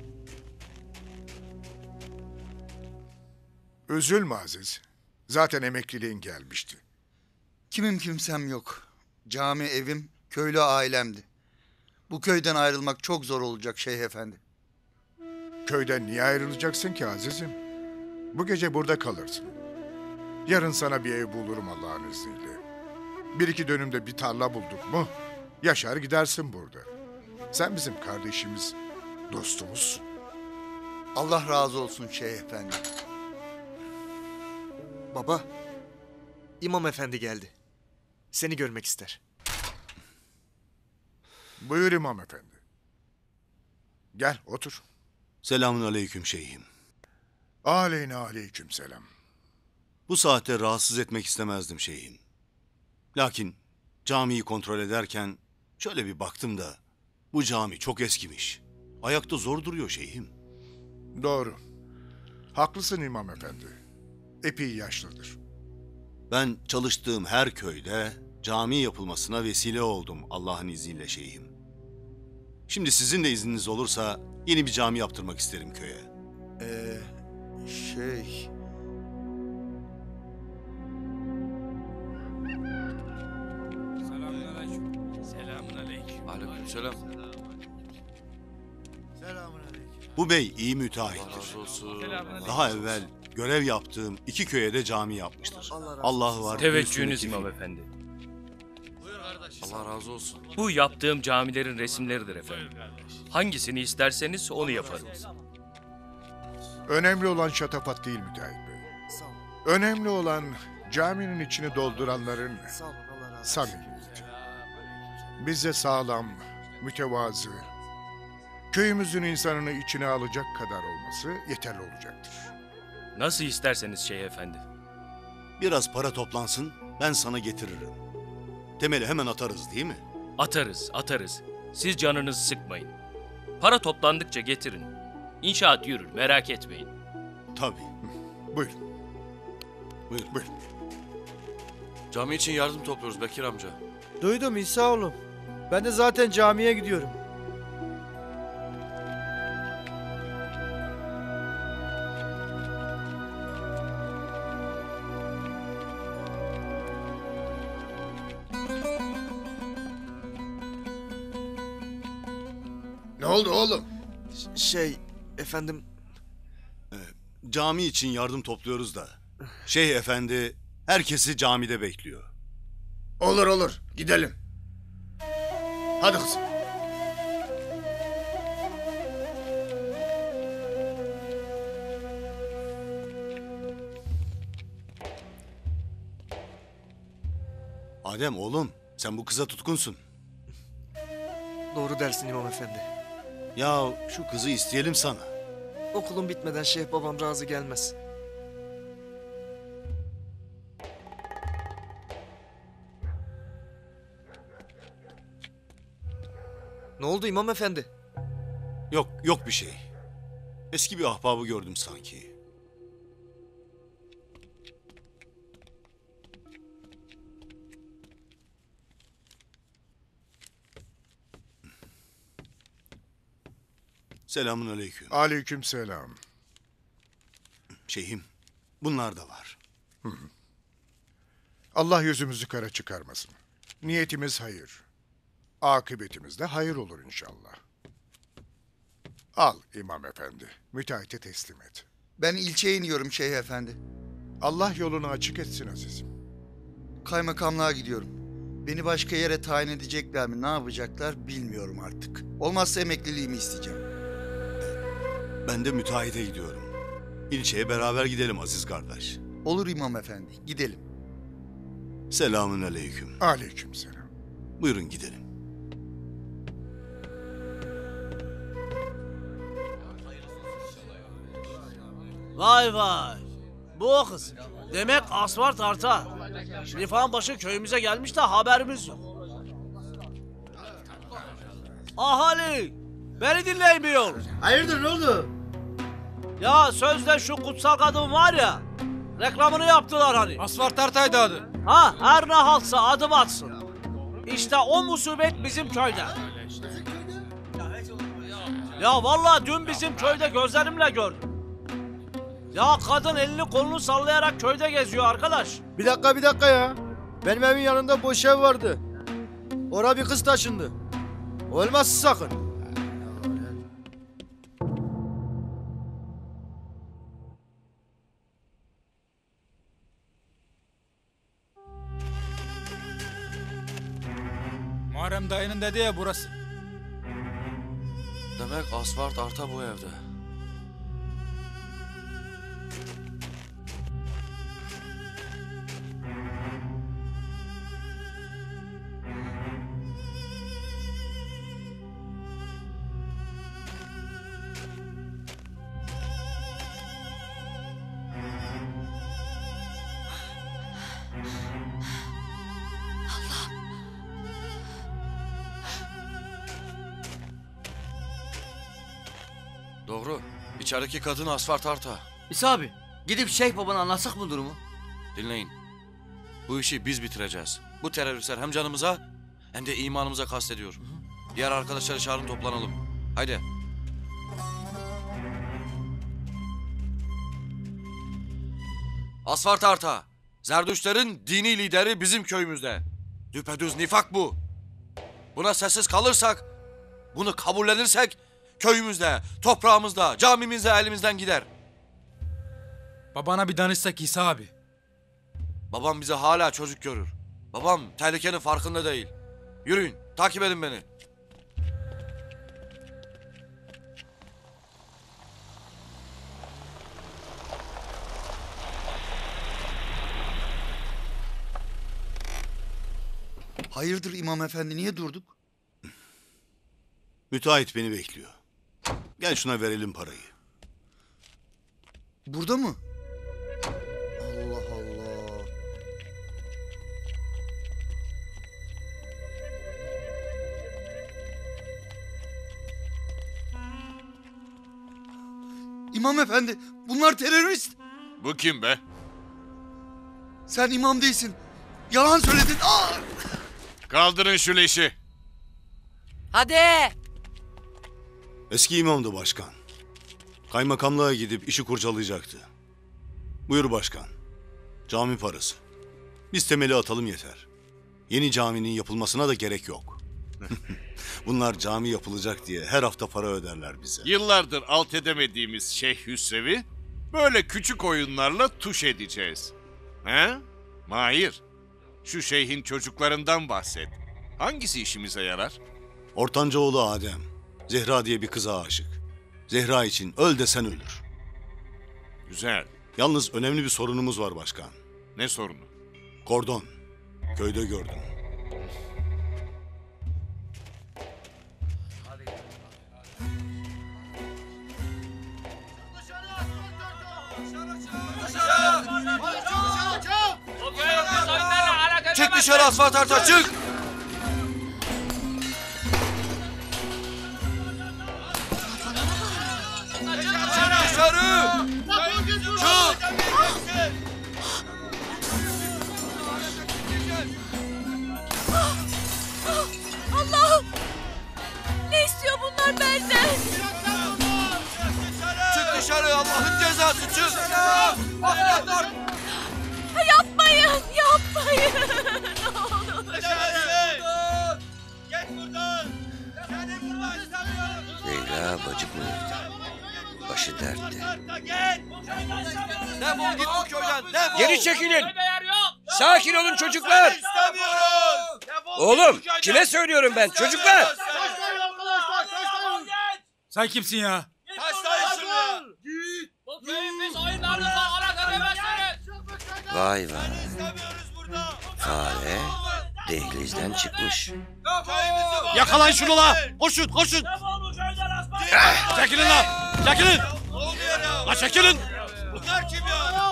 Üzülme Aziz. Zaten emekliliğin gelmişti. Kimim kimsem yok. Cami evim, köylü ailemdi. Bu köyden ayrılmak çok zor olacak Şeyh Efendi. Köyden niye ayrılacaksın ki Aziz'im? Bu gece burada kalırsın. Yarın sana bir ev bulurum Allah'ın izniyle. 1-2 dönümde bir tarla bulduk mu yaşar gidersin burada. Sen bizim kardeşimiz, dostumuzsun. Allah razı olsun Şeyh Efendi. Baba, İmam Efendi geldi. Seni görmek ister. Buyur İmam Efendi. Gel otur. Selamun aleyküm şeyhim. Aleyna aleyküm selam. Bu saatte rahatsız etmek istemezdim şeyhim. Lakin camiyi kontrol ederken şöyle bir baktım da bu cami çok eskimiş. Ayakta zor duruyor şeyhim. Doğru. Haklısın İmam Efendi. Epey yaşlıdır. Ben çalıştığım her köyde cami yapılmasına vesile oldum Allah'ın izniyle şeyhim. Şimdi sizin de izniniz olursa yeni bir cami yaptırmak isterim köye. Aleykümselam. Bu bey iyi müteahhittir. Daha evvel görev yaptığım 2 köye de cami yapmıştır. Allah var. Teveccühünüz İmam Efendi. Allah razı olsun. Bu yaptığım camilerin resimleridir efendim. Hangisini isterseniz onu yaparım. Önemli olan şatafat değil müteahhit bey. Önemli olan caminin içini dolduranların samimiyeti. Bize sağlam, mütevazı, köyümüzün insanını içine alacak kadar olması yeterli olacaktır. Nasıl isterseniz Şeyh Efendi. Biraz para toplansın, ben sana getiririm. Temeli hemen atarız değil mi? Atarız, atarız. Siz canınızı sıkmayın. Para toplandıkça getirin. İnşaat yürür, merak etmeyin. Tabii. Buyurun. Buyurun. Cami için yardım topluyoruz Bekir amca. Duydum İsa oğlum. Ben de zaten camiye gidiyorum. Ne oldu oğlum? Efendim... Cami için yardım topluyoruz da. Şeyh efendi herkesi camide bekliyor. Olur gidelim. Hadi kızım. Adem oğlum sen bu kıza tutkunsun. Doğru dersin İmam Efendi. Ya şu kızı isteyelim sana. Okulum bitmeden Şeyh babam razı gelmez. Ne oldu İmam Efendi? Yok bir şey. Eski bir ahbabı gördüm sanki. Selamun aleyküm. Aleyküm selam. Şeyhim, bunlar da var. Allah yüzümüzü kara çıkarmasın. Niyetimiz hayır. Akıbetimiz de hayır olur inşallah. Al İmam Efendi, müteahhite teslim et. Ben ilçeye iniyorum Şeyh Efendi. Allah yolunu açık etsin azizim. Kaymakamlığa gidiyorum. Beni başka yere tayin edecekler mi, ne yapacaklar bilmiyorum artık. Olmazsa emekliliğimi isteyeceğim. Ben de müteahhite gidiyorum. İlçeye beraber gidelim aziz kardeş. Olur İmam Efendi, gidelim. Selamun aleyküm. Aleyküm selam. Buyurun gidelim. Vay vay. Bu o kız. Demek asfalt arta. Rifak'başı köyümüze gelmiş de haberimiz yok. Ahali! Beni dinleymiyor. Hayırdır ne oldu? Ya sözde şu kutsal kadın var ya. Reklamını yaptılar hani. Asfalt artaydı adı. Ha her ne haltsa adım atsın. İşte o musibet bizim köyde. Ya vallahi dün bizim köyde gözlerimle gördüm. Ya kadın elini kolunu sallayarak köyde geziyor arkadaş. Bir dakika ya. Benim evin yanında boş ev vardı. Oraya bir kız taşındı. Olmaz sakın. Muharrem dayının dediği ya burası. Demek asfalt arta bu evde. Doğru. İçerideki kadın asfalt arta. İsa abi gidip Şeyh babana anlatsak mı durumu? Dinleyin. Bu işi biz bitireceğiz. Bu teröristler hem canımıza hem de imanımıza kastediyor. Diğer arkadaşları çağırın toplanalım. Haydi. Asfalt arta. Zerdüşlerin dini lideri bizim köyümüzde. Düpedüz nifak bu. Buna sessiz kalırsak Bunu kabullenirsek köyümüzde, toprağımızda, camimizde elimizden gider. Babana bir danışsak İsa abi. Babam bize hala çocuk görür. Babam tehlikenin farkında değil. Yürüyün, takip edin beni. Hayırdır İmam Efendi, niye durduk? Müteahhit beni bekliyor. Gel şuna verelim parayı. Burada mı? Allah Allah. İmam Efendi, bunlar terörist. Bu kim be? Sen imam değilsin. Yalan söyledin. Aa! Kaldırın şu leşi. Hadi. Eski imamdı başkan. Kaymakamlığa gidip işi kurcalayacaktı. Buyur başkan. Cami parası. Biz temeli atalım yeter. Yeni caminin yapılmasına da gerek yok. Bunlar cami yapılacak diye her hafta para öderler bize. Yıllardır alt edemediğimiz Şeyh Hüsrev'i böyle küçük oyunlarla tuş edeceğiz. He? Mahir, şu şeyhin çocuklarından bahset. Hangisi işimize yarar? Ortanca oğlu Adem. Zehra diye bir kıza aşık. Zehra için öl desen ölür. Güzel. Yalnız önemli bir sorunumuz var başkan. Ne sorunu? Kordon. Köyde gördüm. Çık dışarı asfalt arta, çık! Dışarı! Çık! Allah'ım! Ne istiyor bunlar benden? Çık dışarı, Allah'ın cezası, çık! Yapmayın, yapmayın. Ne olur. Geç buradan! Seni burada istemiyorum! Leyla bacık mı öldü? Başı dertte. Defol git bu köyden, defol! Geri çekilin! Sakin olun çocuklar! Oğlum, kime söylüyorum ben çocuklar? Sen kimsin ya? Vay vay. Fare dehlizden çıkmış. Yakalayın şunu la! Koşun, koşun! Çekilin la! Çekilin! La çekilin! Bunlar kim ya?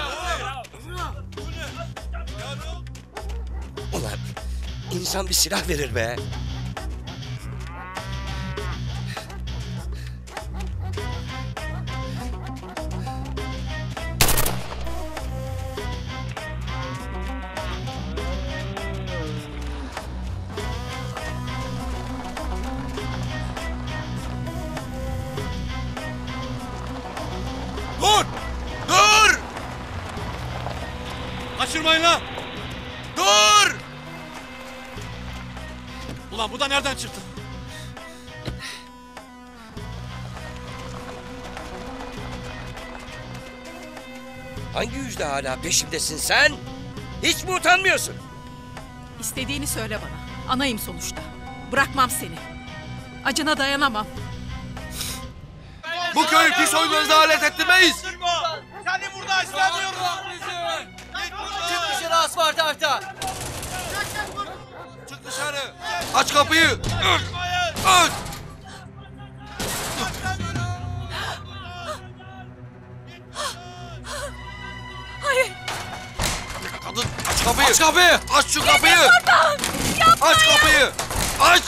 Ulan insan bir silah verir be. Dur! Dur! Kaçırmayın la! Dur! Ulan bu da nereden çıktı? Hangi yüzde hala peşimdesin sen? Hiç mi utanmıyorsun? İstediğini söyle bana. Anayım sonuçta. Bırakmam seni. Acına dayanamam. Bu köyü pis oyunlarınıza alet ettirmeyiz! Seni burada istemiyorum! Çık dışarı asfalt arta! Çık dışarı! Aç kapıyı! Aç! Hayır. Kadın aç kapıyı! Aç kapıyı! Aç şu kapıyı! Aç kapıyı! Aç!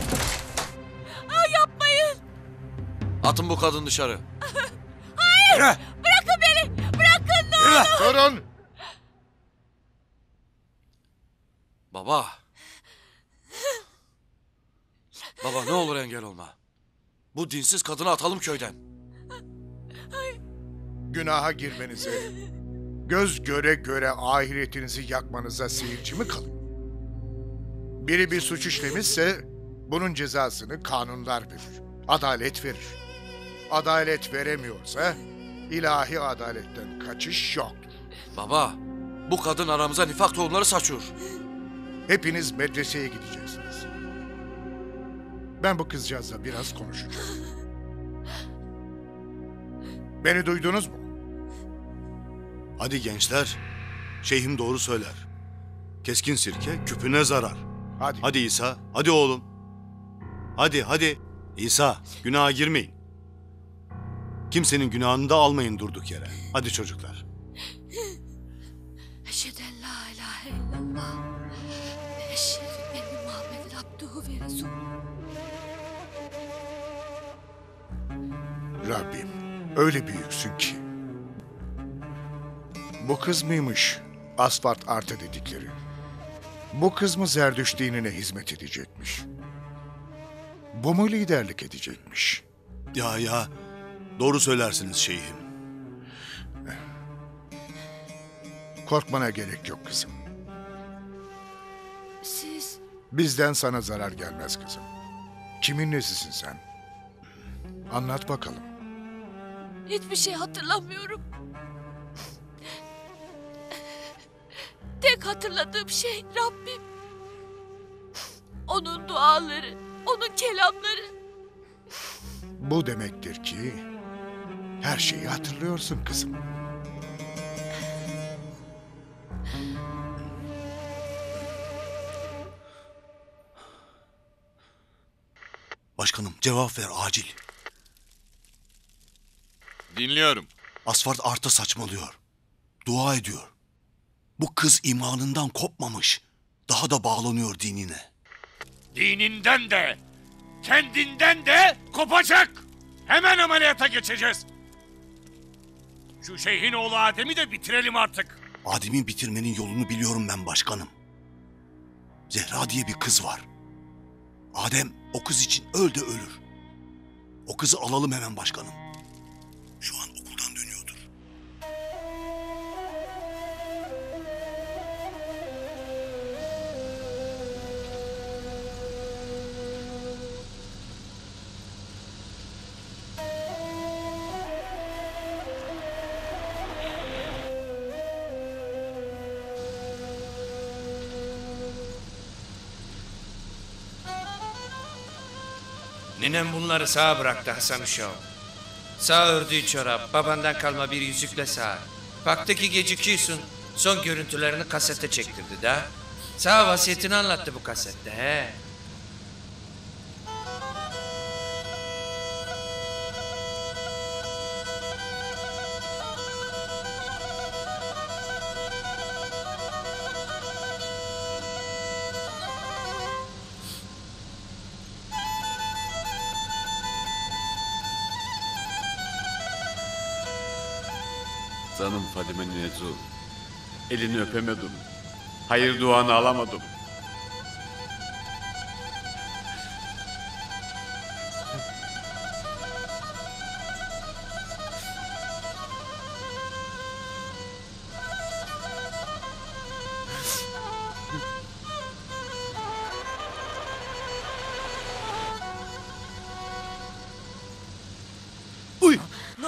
Yapmayın. Atın bu kadın dışarı. Hayır. Bırakın beni. Bırakın ne olur. Durun! Baba. Baba ne olur engel olma. Bu dinsiz kadını atalım köyden. Günaha girmenize, göz göre göre ahiretinizi yakmanıza seyirci mi kalın? Biri bir suç işlemişse Bunun cezasını kanunlar verir. Adalet verir. Adalet veremiyorsa ilahi adaletten kaçış yoktur. Baba, bu kadın aramıza nifak tohumları saçıyor. Hepiniz medreseye gideceksiniz. Ben bu kızcağızla biraz konuşacağım. Beni duydunuz mu? Hadi gençler. Şeyhim doğru söyler. Keskin sirke küpüne zarar. Hadi. Hadi İsa. Hadi oğlum. Hadi. İsa, günaha girmeyin. Kimsenin günahını da almayın durduk yere. Hadi çocuklar. Eşhedü en la ilahe illallah. Ve eşhedü enne Muhammeden abduhu ve resulü. Rabbim öyle büyüksün ki. Bu kız mıymış Asfart Arta dedikleri? Bu kız mı Zerdüşt dinine hizmet edecekmiş? Bu mu liderlik edecekmiş? Ya. Doğru söylersiniz şeyhim. Korkmana gerek yok kızım. Siz... Bizden sana zarar gelmez kızım. Kimin nesisin sen? Anlat bakalım. Hiçbir şey hatırlamıyorum. Tek hatırladığım şey Rabbim. Onun duaları, onun kelamları. Bu demektir ki her şeyi hatırlıyorsun kızım. Başkanım cevap ver acil. Dinliyorum. Asfalt Arta saçmalıyor. Dua ediyor. Bu kız imanından kopmamış. Daha da bağlanıyor dinine. Dininden de, kendinden de kopacak. Hemen ameliyata geçeceğiz. Şu şeyhin oğlu Adem'i de bitirelim artık. Adem'i bitirmenin yolunu biliyorum ben başkanım. Zehra diye bir kız var. Adem o kız için öl de ölür. O kızı alalım hemen başkanım. Şu an okuldan dönüyordur. Ninem bunları sağa bıraktı Hasan uşağım. Sağ ördüğü çorap, babandan kalma bir yüzükle sağ. Baktı ki gecikiyorsun, son görüntülerini kasete çektirdi da. Sağ vasiyetini anlattı bu kasette he. Canım Fadime Nezu. Elini öpemedim. Hayır duanı alamadım. Uy!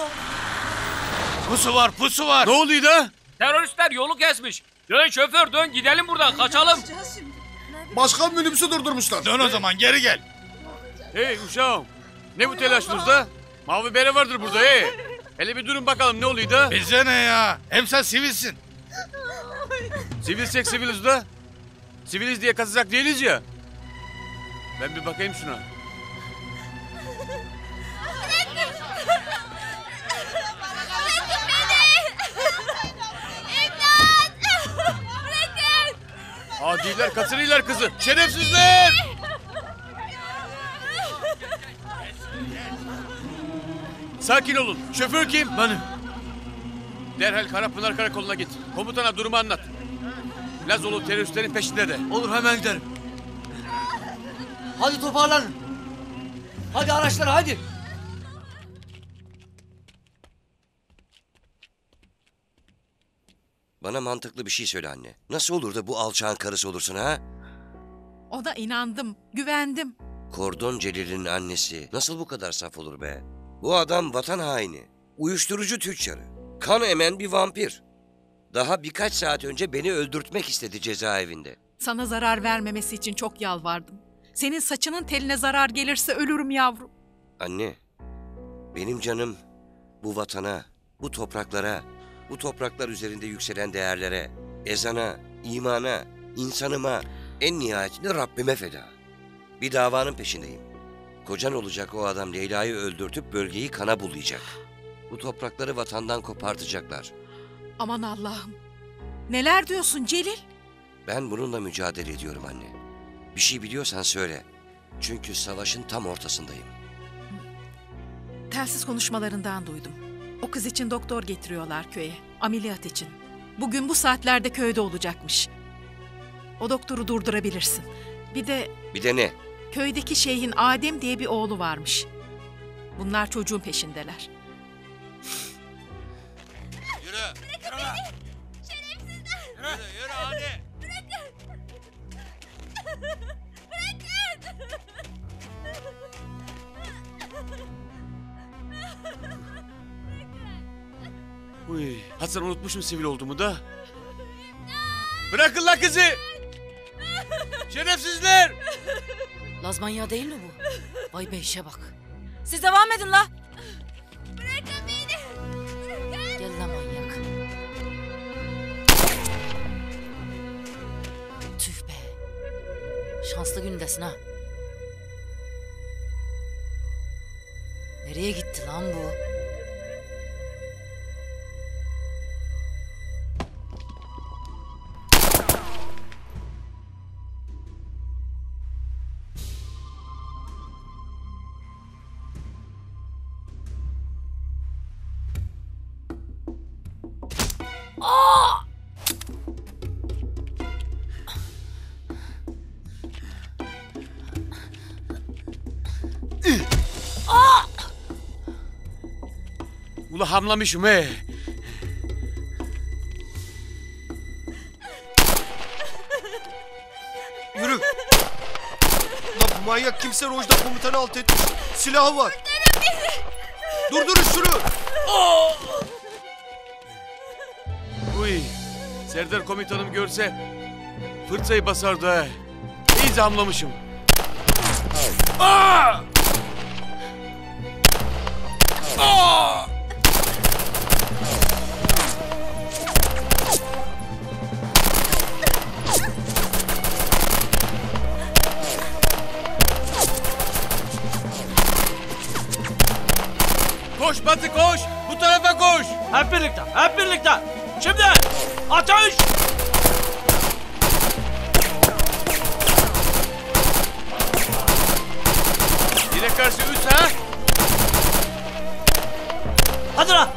Pusu var, pusu var. Ne oluyor da? Teröristler yolu kesmiş. Dön şoför dön gidelim buradan kaçalım. Başka minibüsü durdurmuşlar. Dön o zaman geri gel. Hey uşağım. Ne bu telaşınızda? Mavi bere vardır burada hey. Hele bir durun bakalım ne oluyor da? Bize ne ya? Hem sen sivilsin. Sivilsek siviliz da. Siviliz diye kaçacak değiliz ya. Ben bir bakayım şuna. Adiler kaçırıyorlar kızı. Şerefsizler! Sakin olun. Şoför kim? Benim. Derhal Karapınar Karakolu'na git. Komutana durumu anlat. Lazolu teröristlerin peşinde de. Olur hemen giderim. Hadi toparlanın. Hadi araçlara hadi. Bana mantıklı bir şey söyle anne. Nasıl olur da bu alçağın karısı olursun ha? Ona inandım, güvendim. Kordon Celil'in annesi nasıl bu kadar saf olur be? Bu adam vatan haini, uyuşturucu tüccarı, kan emen bir vampir. Daha birkaç saat önce beni öldürtmek istedi cezaevinde. Sana zarar vermemesi için çok yalvardım. Senin saçının teline zarar gelirse ölürüm yavrum. Anne, benim canım bu vatana, bu topraklara, bu topraklar üzerinde yükselen değerlere, ezana, imana, insanıma, en nihayetinde Rabbime feda. Bir davanın peşindeyim. Kocan olacak o adam Leyla'yı öldürtüp bölgeyi kana bulayacak. Bu toprakları vatandan kopartacaklar. Aman Allah'ım. Neler diyorsun Celil? Ben bununla mücadele ediyorum anne. Bir şey biliyorsan söyle. Çünkü savaşın tam ortasındayım. Telsiz konuşmalarından duydum. O kız için doktor getiriyorlar köye. Ameliyat için. Bugün bu saatlerde köyde olacakmış. O doktoru durdurabilirsin. Bir de ne? Köydeki şeyhin Adem diye bir oğlu varmış. Bunlar çocuğun peşindeler. Yürü. Bırakın beni. Şerefsizler. Yürü hadi. Bırakın. Uy, Hasan unutmuşum sivil olduğumu da. Bırakın la kızı. Şerefsizler. Laz manyağı değil mi bu? Vay be işe bak. Siz devam edin la. Bırakın beni. Bırakın. Gel la manyak. Tüh be. Şanslı gündesin ha. Nereye gitti lan bu? Ula hamlamışım he. Yürü. Lan bu manyak kimse Rojda komutanı alt etmiş. Silahı var. Durdurun şunu. Uy, Serdar komutanım görse fırçayı basardı ha. İyice hamlamışım. Aa! Aa! Koş Batı koş! Bu tarafa koş! Hep birlikte, hep birlikte! Şimdi ateş! Yine karşı 3 ha? Hadi lan!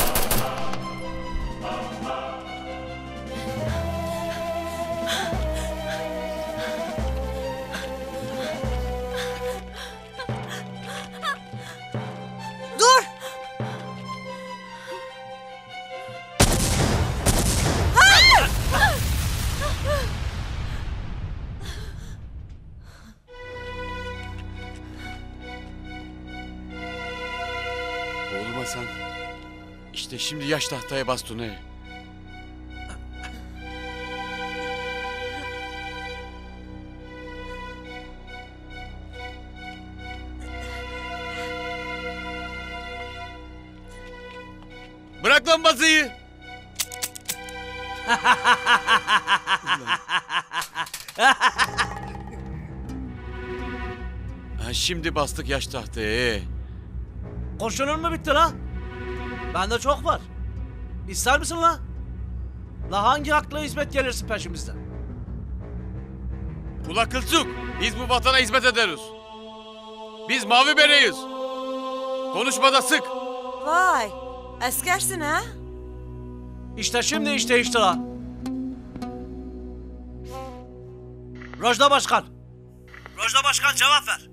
Dur! Oğlum Hasan, işte şimdi yaş tahtaya bastın he. Bırak lan bazıyı. Ha, şimdi bastık yaş tahtaya. Kurşunun mu bitti la? Bende çok var. İster misin la? La hangi hakla hizmet gelirsin peşimizden? Ula Kılçuk, biz bu vatana hizmet ederiz. Biz mavi bereyiz. Konuşmada sık. Vay, askersin ha? İşte şimdi işte la. Rojda Başkan. Rojda Başkan cevap ver.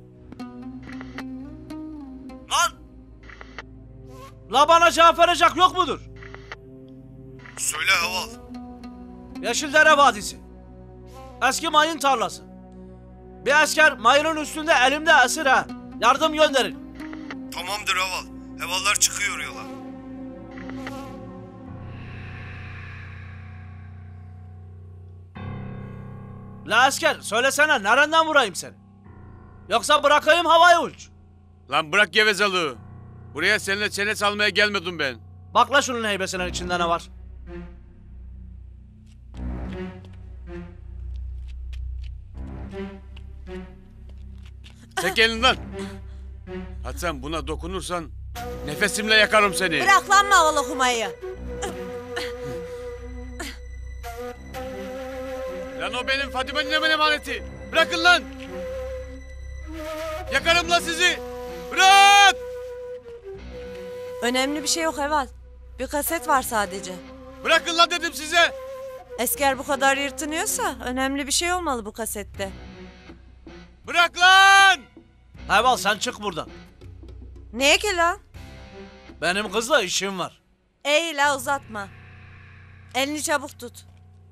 Lan! La bana cevap verecek yok mudur? Söyle Haval. Yeşildere Vadisi. Eski mayın tarlası. Bir asker mayının üstünde elimde esir ha. Yardım gönderin. Tamamdır Aval. Hevallar çıkıyor yola. La asker söylesene nereden vurayım seni? Yoksa bırakayım havaya uç. Lan bırak gevezalığı. Buraya seninle çene çalmaya gelmedim ben. Bak la şunun heybesinin içinde ne var? Çek elinden. Hadi sen buna dokunursan nefesimle yakarım seni. Bırak lan havalı humayı. Lan o benim Fatime'nin hemen emaneti. Bırakın lan. Yakarım lan sizi. Bırak. Önemli bir şey yok Heval. Bir kaset var sadece. Bırakın lan dedim size. Esker bu kadar yırtınıyorsa önemli bir şey olmalı bu kasette. Bırak lan. Heval sen çık buradan. Niye ki lan? Benim kızla işim var. Ey la uzatma. Elini çabuk tut.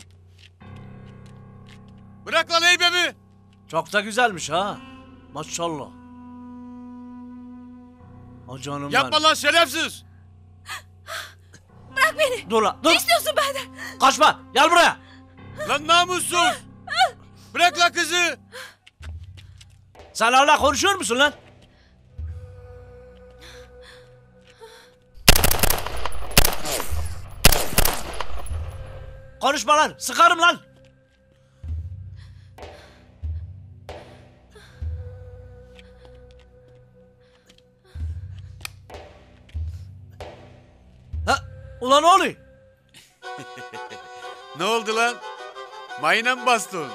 Bırak lan heybemi. Çok da güzelmiş ha. Maşallah. O canım Yapma benim. lan şerefsiz. Bırak beni. Dur lan dur. Ne istiyorsun benden? Kaçma gel buraya. Lan namussuz. Bırak lan kızı. Sen hala konuşuyor musun lan? Konuşma lan sıkarım lan. Ha, ulan ne oluyor? Ne oldu lan? Mayına mı bastın?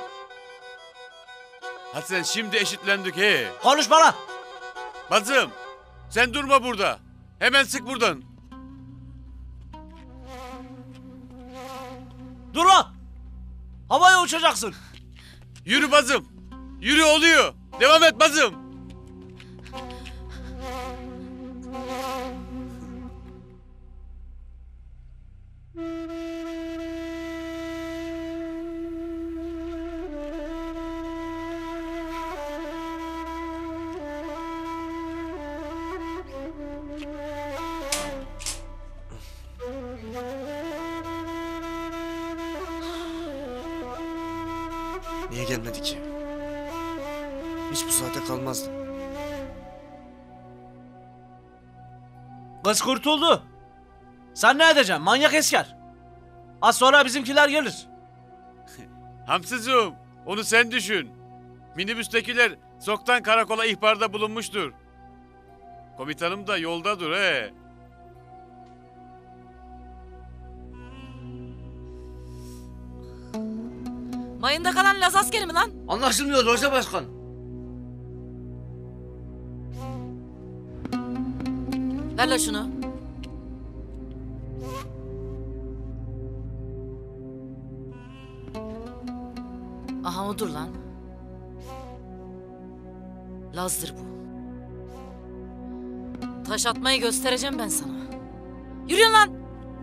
Hadi sen şimdi eşitlendik he. Konuşma lan. Bacım sen durma burada. Hemen sık buradan. Dur lan. Havaya uçacaksın. Yürü bacım. Yürü oluyor. Devam et bacım. Niye gelmedi ki? Hiç bu saate kalmazdı. Kız kurtuldu. Sen ne edeceksin manyak esker? Az sonra bizimkiler gelir. Hamsızım onu sen düşün. Minibüstekiler çoktan karakola ihbarda bulunmuştur. Komutanım da yoldadır he. Mayında kalan Laz askeri mi lan? Anlaşılmıyor Loca Başkan. Ver la şunu. Aha odur lan. Laz'dır bu. Taş atmayı göstereceğim ben sana. Yürüyün lan.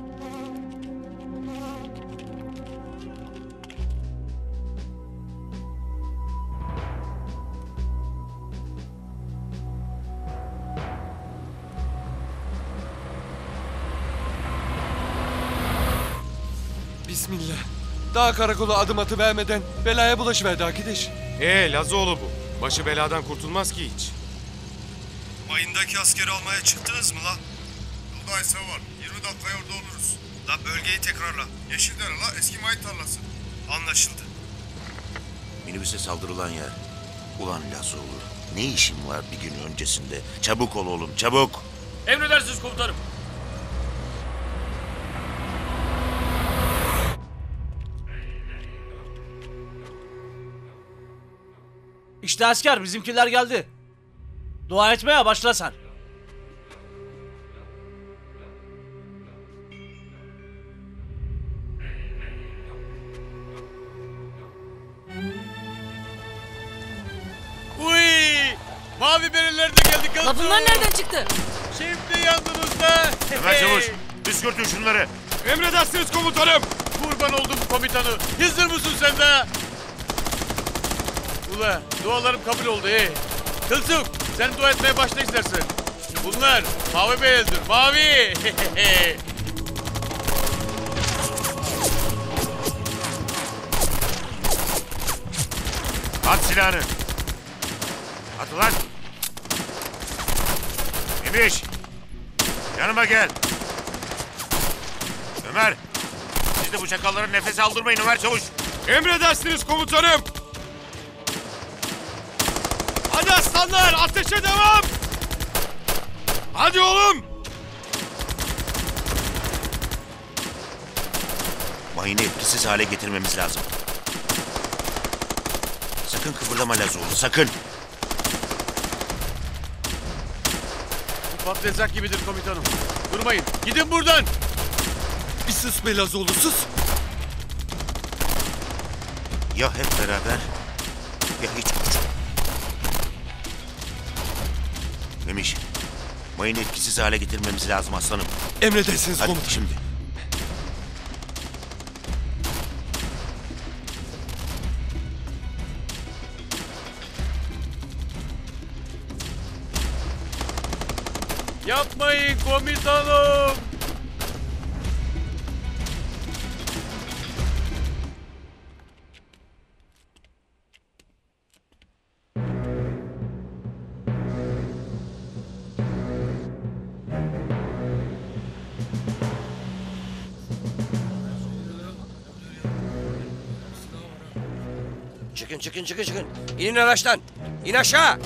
Bismillah. Daha karakola adım atıvermeden belaya bulaşıverdi arkadaş. Lazoğlu bu. Başı beladan kurtulmaz ki hiç. Mayındaki askeri almaya çıktınız mı la? Yoldaysa var. 20 dakikaya orada oluruz. La bölgeyi tekrarla. Yeşildere la eski mayın tarlası. Anlaşıldı. Minibüse saldırılan yer. Ulan Lazoğlu. Ne işin var bir gün öncesinde? Çabuk ol oğlum çabuk. Emredersiniz komutanım. İşte asker bizimkiler geldi. Dua etmeye başla sen. Uy! Mavi bereliler de geldi kızım. La bunlar nereden çıktı? Şimdi yandınızda. Hemen çavuş. Püskürtün şunları. Emredersiniz komutanım. Kurban oldum komutanı. Hazır mısın sen de? Ula dualarım kabul oldu Kılçuk sen dua etmeye başla istersen. Bunlar Mavi Bey'dir. Mavi. At silahını. At ulan. Memiş. Yanıma gel. Ömer. Siz de bu çakallara nefes aldırmayın Ömer Çavuş. Emredersiniz komutanım. Hadi aslanlar ateşe devam. Hadi oğlum. Mayını etkisiz hale getirmemiz lazım. Sakın kıpırdama Lazoğlu, sakın. Bu patlayacak gibidir komutanım. Durmayın. Gidin buradan. Bir sus be Lazoğlu, sus. Ya hep beraber ya hiç kurşun. Memiş, mayını etkisiz hale getirmemiz lazım aslanım. Emredersiniz komutanım. Hadi şimdi. Yapmayın komutanım. Çıkın. İnin araçtan. İn aşağı.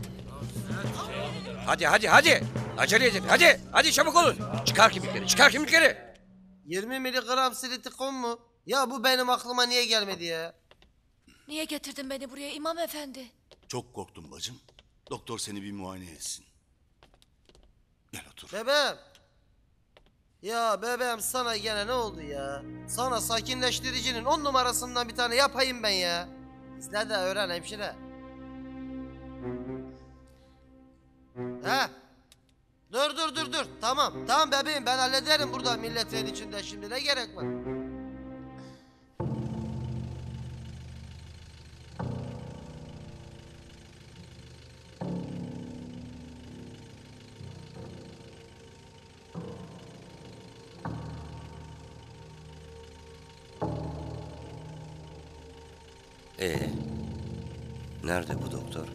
Hadi. Acele edin. Hadi çabuk olun. Çıkar kimlikleri. 20 miligram silitikon mu? Ya bu benim aklıma niye gelmedi ya? Niye getirdin beni buraya İmam Efendi? Çok korktum bacım. Doktor seni bir muayene etsin. Gel otur. Bebeğim. Ya bebeğim sana gene ne oldu ya? Sana sakinleştiricinin 10 numarasından bir tane yapayım ben ya. İzle de öğren hemşire. He? Dur. Tamam bebeğim ben hallederim burada milletin içinde şimdi ne gerek var? Nerede bu doktor?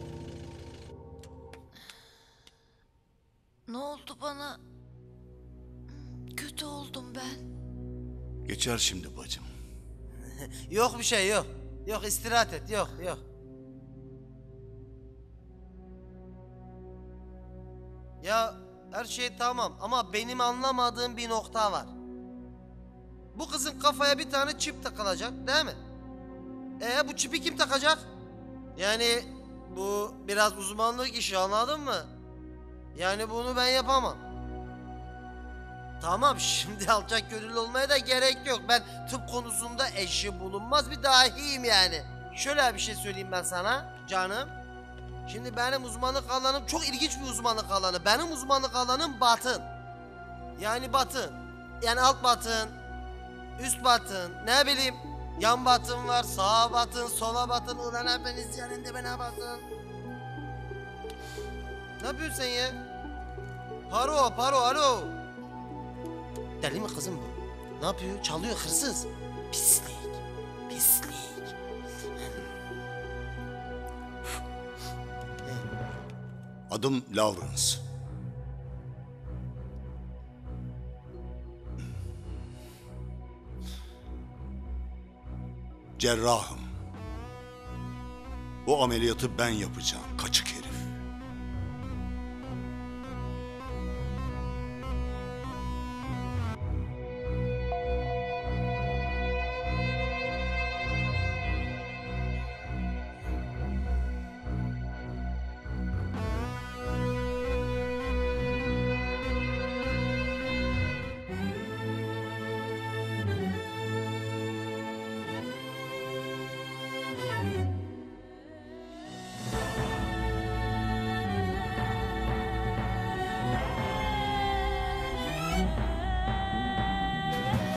Ne oldu bana? Kötü oldum ben. Geçer şimdi bacım. Yok bir şey yok. Yok istirahat et yok. Ya her şey tamam ama benim anlamadığım bir nokta var. Bu kızın kafaya bir tane çip takılacak değil mi? Bu çipi kim takacak? Yani bu biraz uzmanlık işi anladın mı? Yani bunu ben yapamam. Tamam şimdi alçak gönüllü olmaya da gerek yok. Ben tıp konusunda eşi bulunmaz bir dahiyim yani. Şöyle bir şey söyleyeyim ben sana canım. Şimdi benim uzmanlık alanım çok ilginç bir uzmanlık alanı. Benim uzmanlık alanım batın. Yani batın. Yani alt batın, üst batın, ne bileyim. Yan batın var, sağa batın, sola batın. Ulan hepiniz yanında bana batın. Ne yapıyorsun sen ya? Paro, alo. Deli mi kızım bu? Ne yapıyor? Çalıyor hırsız. Pislik. Adım Lawrence. Cerrahım. Bu ameliyatı ben yapacağım, kaçık herif.